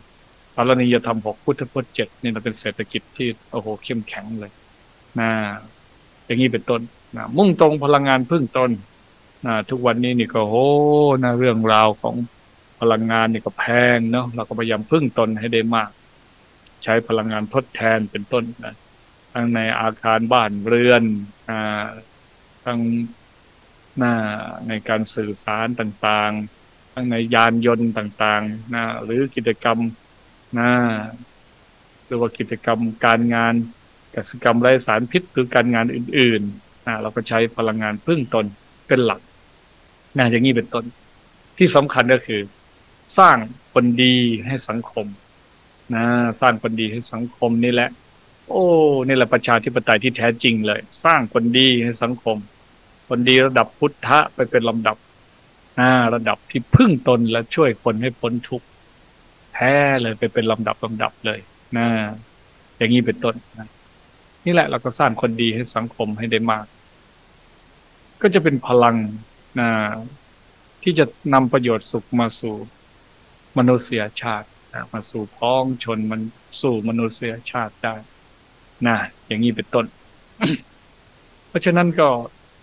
สารนิยธรรม6พุทธพจน์7นี่เราเป็นเศรษฐกิจที่โอ้โหเข้มแข็งเลยนะอย่างนี้เป็นต้นนะมุ่งตรงพลังงานพึ่งตนนะทุกวันนี้นี่ก็โหนะเรื่องราวของพลังงานนี่ก็แพงเนาะเราก็พยายามพึ่งตนให้ได้มากใช้พลังงานทดแทนเป็นต้นนะทั้งในอาคารบ้านเรือนอ่าทั้งหน้าในการสื่อสารต่างๆทั้งในยานยนต์ต่างๆนะหรือกิจกรรมนะหรือว่ากิจกรรมการงานกสิกรรมไร้สารพิษหรือการงานอื่นๆนะเราก็ใช้พลังงานพึ่งตนเป็นหลักนะอย่างนี้เป็นต้นที่สำคัญก็คือสร้างคนดีให้สังคมนะสร้างคนดีให้สังคมนี่แหละโอ้นี่แหละประชาธิปไตยที่แท้จริงเลยสร้างคนดีให้สังคมคนดีระดับพุทธะไปเป็นลำดับระดับที่พึ่งตนและช่วยคนให้พ้นทุกข์แท้เลยไปเป็นลำดับเลยนะอย่างนี้เป็นต้นนะนี่แหละเราก็สร้างคนดีให้สังคมให้ได้มากก็จะเป็นพลังนะที่จะนำประโยชน์สุขมาสู่มนุษยชาตินะมาสู่พ้องชนมันสู่มนุษยชาติได้นะอย่างนี้เป็นต้น เพราะฉะนั้นก็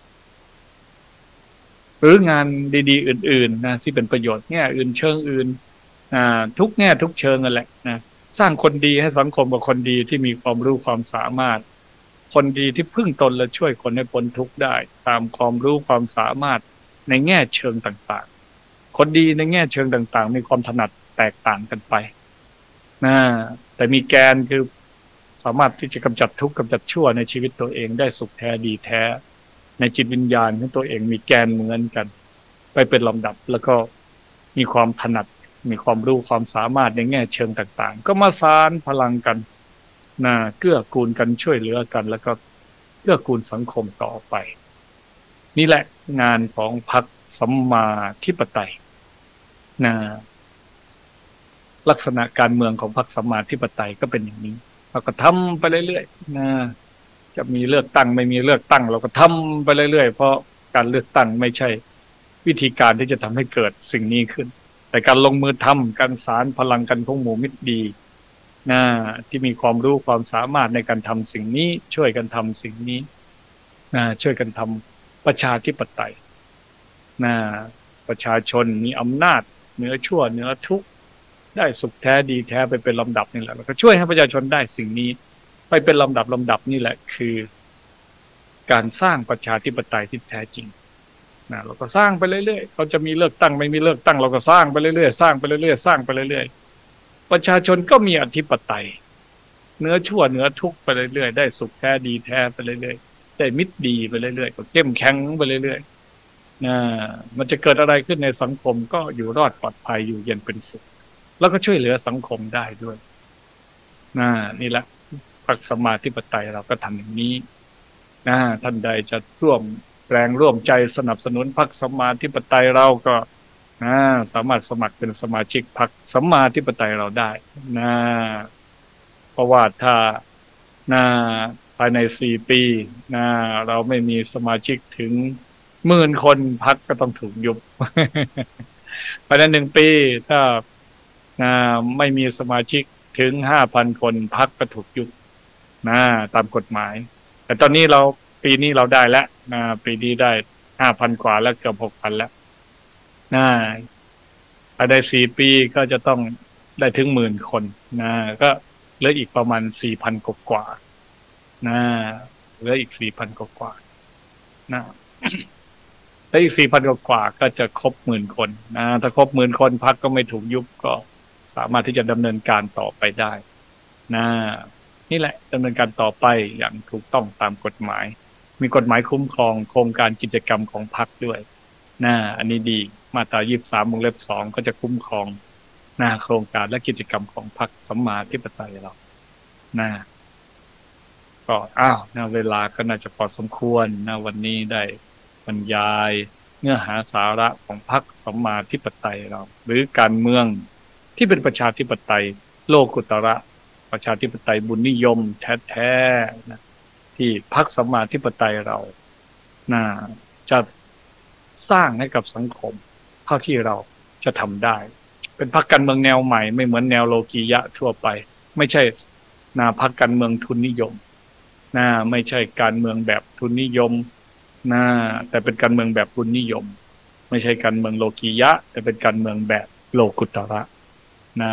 หรืองานดีๆอื่นๆนะที่เป็นประโยชน์แง่อื่นเชิงอื่นทุกแง่ทุกเชิงนั่นแหละนะสร้างคนดีให้สังคมกับคนดีที่มีความรู้ความสามารถคนดีที่พึ่งตนและช่วยคนให้พ้นทุกข์ได้ตามความรู้ความสามารถในแง่เชิงต่างๆคนดีในแง่เชิงต่างๆมีความถนัดแตกต่างกันไปนะแต่มีแกนคือสามารถที่จะกำจัดทุกข์กำจัดชั่วในชีวิตตัวเองได้สุขแท้ดีแท้ในจิตวิญญาณของตัวเองมีแกนเหมือนกันไปเป็นลำดับแล้วก็มีความถนัดมีความรู้ความสามารถในแง่เชิงต่างๆก็มาสานพลังกันนะเกื้อกูลกันช่วยเหลือกันแล้วก็เกื้อกูลสังคมต่อไปนี่แหละงานของพรรคสัมมาธิปไตยนะลักษณะการเมืองของพรรคสัมมาธิปไตยก็เป็นอย่างนี้เราก็ทำไปเรื่อยๆนะจะมีเลือกตั้งไม่มีเลือกตั้งเราก็ทำไปเรื่อยๆเพราะการเลือกตั้งไม่ใช่วิธีการที่จะทำให้เกิดสิ่งนี้ขึ้นแต่การลงมือทำการสานพลังกันของหมู่มิตรดีนะที่มีความรู้ความสามารถในการทำสิ่งนี้ช่วยกันทำสิ่งนี้นะช่วยกันทำประชาธิปไตยนะประชาชนมีอำนาจเหนือชั่วเหนือทุกข์ได้สุขแท้ดีแท้ไปเป็นลำดับนี่แหละแล้วก็ช่วยให้ประชาชนได้สิ่งนี้ไปเป็นลำดับนี่แหละคือการสร้างประชาธิปไตยที่แท้จริงนะเราก็สร้างไปเรื่อยๆเขาจะมีเลือกตั้งไม่มีเลือกตั้งเราก็สร้างไปเรื่อยๆสร้างไปเรื่อยๆสร้างไปเรื่อยๆประชาชนก็มีอธิปไตยเนื้อชั่วเนื้อทุกข์ไปเรื่อยๆได้สุขแท้ดีแท้ไปเรื่อยๆได้มิตรดีไปเรื่อยๆก็เข้มแข็งไปเรื่อยๆนะมันจะเกิดอะไรขึ้นในสังคมก็อยู่รอดปลอดภัยอยู่เย็นเป็นสุขแล้วก็ช่วยเหลือสังคมได้ด้วยนี่แหละพรรคสัมมาธิปไตยเราก็ทำอย่างนี้ท่านใดจะร่วมแรงร่วมใจสนับสนุนพรรคสัมมาธิปไตยเราก็สามารถสมัครเป็นสมาชิกพรรคสัมมาธิปไตยเราได้เพราะว่าถ้าภายใน4 ปีเราไม่มีสมาชิกถึง10,000 คนพรรคก็ต้องถูกยุบภายใน1 ปีถ้าไม่มีสมาชิกถึง5,000 คนพรรคก็ถูกยุบตามกฎหมายแต่ตอนนี้ปีนี้เราได้แล้วปีนี้ได้5,000 กว่าแล้วเกือบ6,000แล้วภายใน4 ปีก็จะต้องได้ถึง10,000 คนก็เหลืออีกประมาณ4,000 กว่าเหลืออีก4,000 กว่าแล้วอีก4,000 กว่าก็จะครบ10,000 คนถ้าครบ10,000 คนพรรคก็ไม่ถูกยุบก็สามารถที่จะดำเนินการต่อไปได้นี่แหละดำเนินการต่อไปอย่างถูกต้องตามกฎหมายมีกฎหมายคุ้มครองโครงการกิจกรรมของพรรคด้วยอันนี้ดีมาตรา23 วงเล็บ 2ก็จะคุ้มครองโครงการและกิจกรรมของพรรคสัมมาธิปไตยเราก็เวลาก็น่าจะพอสมควรวันนี้ได้บรรยายเนื้อหาสาระของพรรคสัมมาธิปไตยเราหรือการเมืองที่เป็นประชาธิปไตยโลกุตระประชาธิปไตยบุญนิยมแท้ๆที่พรรคสัมมาธิปไตยเราจะสร้างให้กับสังคมเท่าที่เราจะทำได้เป็นพรรคการเมืองแนวใหม่ไม่เหมือนแนวโลกียะทั่วไปไม่ใช่พรรคการเมืองทุนนิยมไม่ใช่การเมืองแบบทุนนิยมแต่เป็นการเมืองแบบทุนนิยมไม่ใช่การเมืองโลกียะแต่เป็นการเมืองแบบโลกุตระนะ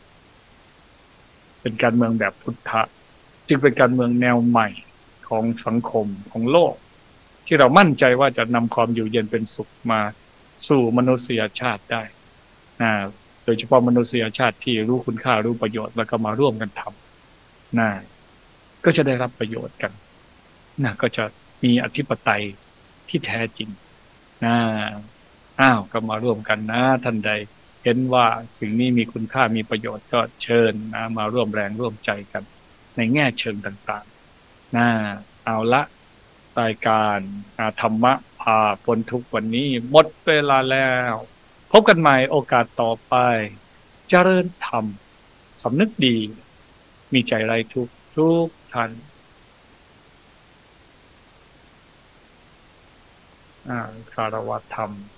เป็นการเมืองแบบพุทธะจึงเป็นการเมืองแนวใหม่ของสังคมของโลกที่เรามั่นใจว่าจะนำความอยู่เย็นเป็นสุขมาสู่มนุษยชาติได้นะโดยเฉพาะมนุษยชาติที่รู้คุณค่ารู้ประโยชน์แล้วก็มาร่วมกันทำก็จะได้รับประโยชน์กันก็จะมีอธิปไตยที่แท้จริงนะก็มาร่วมกันท่านใดเห็นว่าสิ่งนี้มีคุณค่ามีประโยชน์ก็เชิญมาร่วมแรงร่วมใจกันในแง่เชิงต่างๆเอาละรายการธรรมะพาพ้นทุกข์วันนี้หมดเวลาแล้วพบกันใหม่โอกาสต่อไปเจริญธรรมสำนึกดีมีใจไร้ทุกข์ทุกท่านคารวะธรรม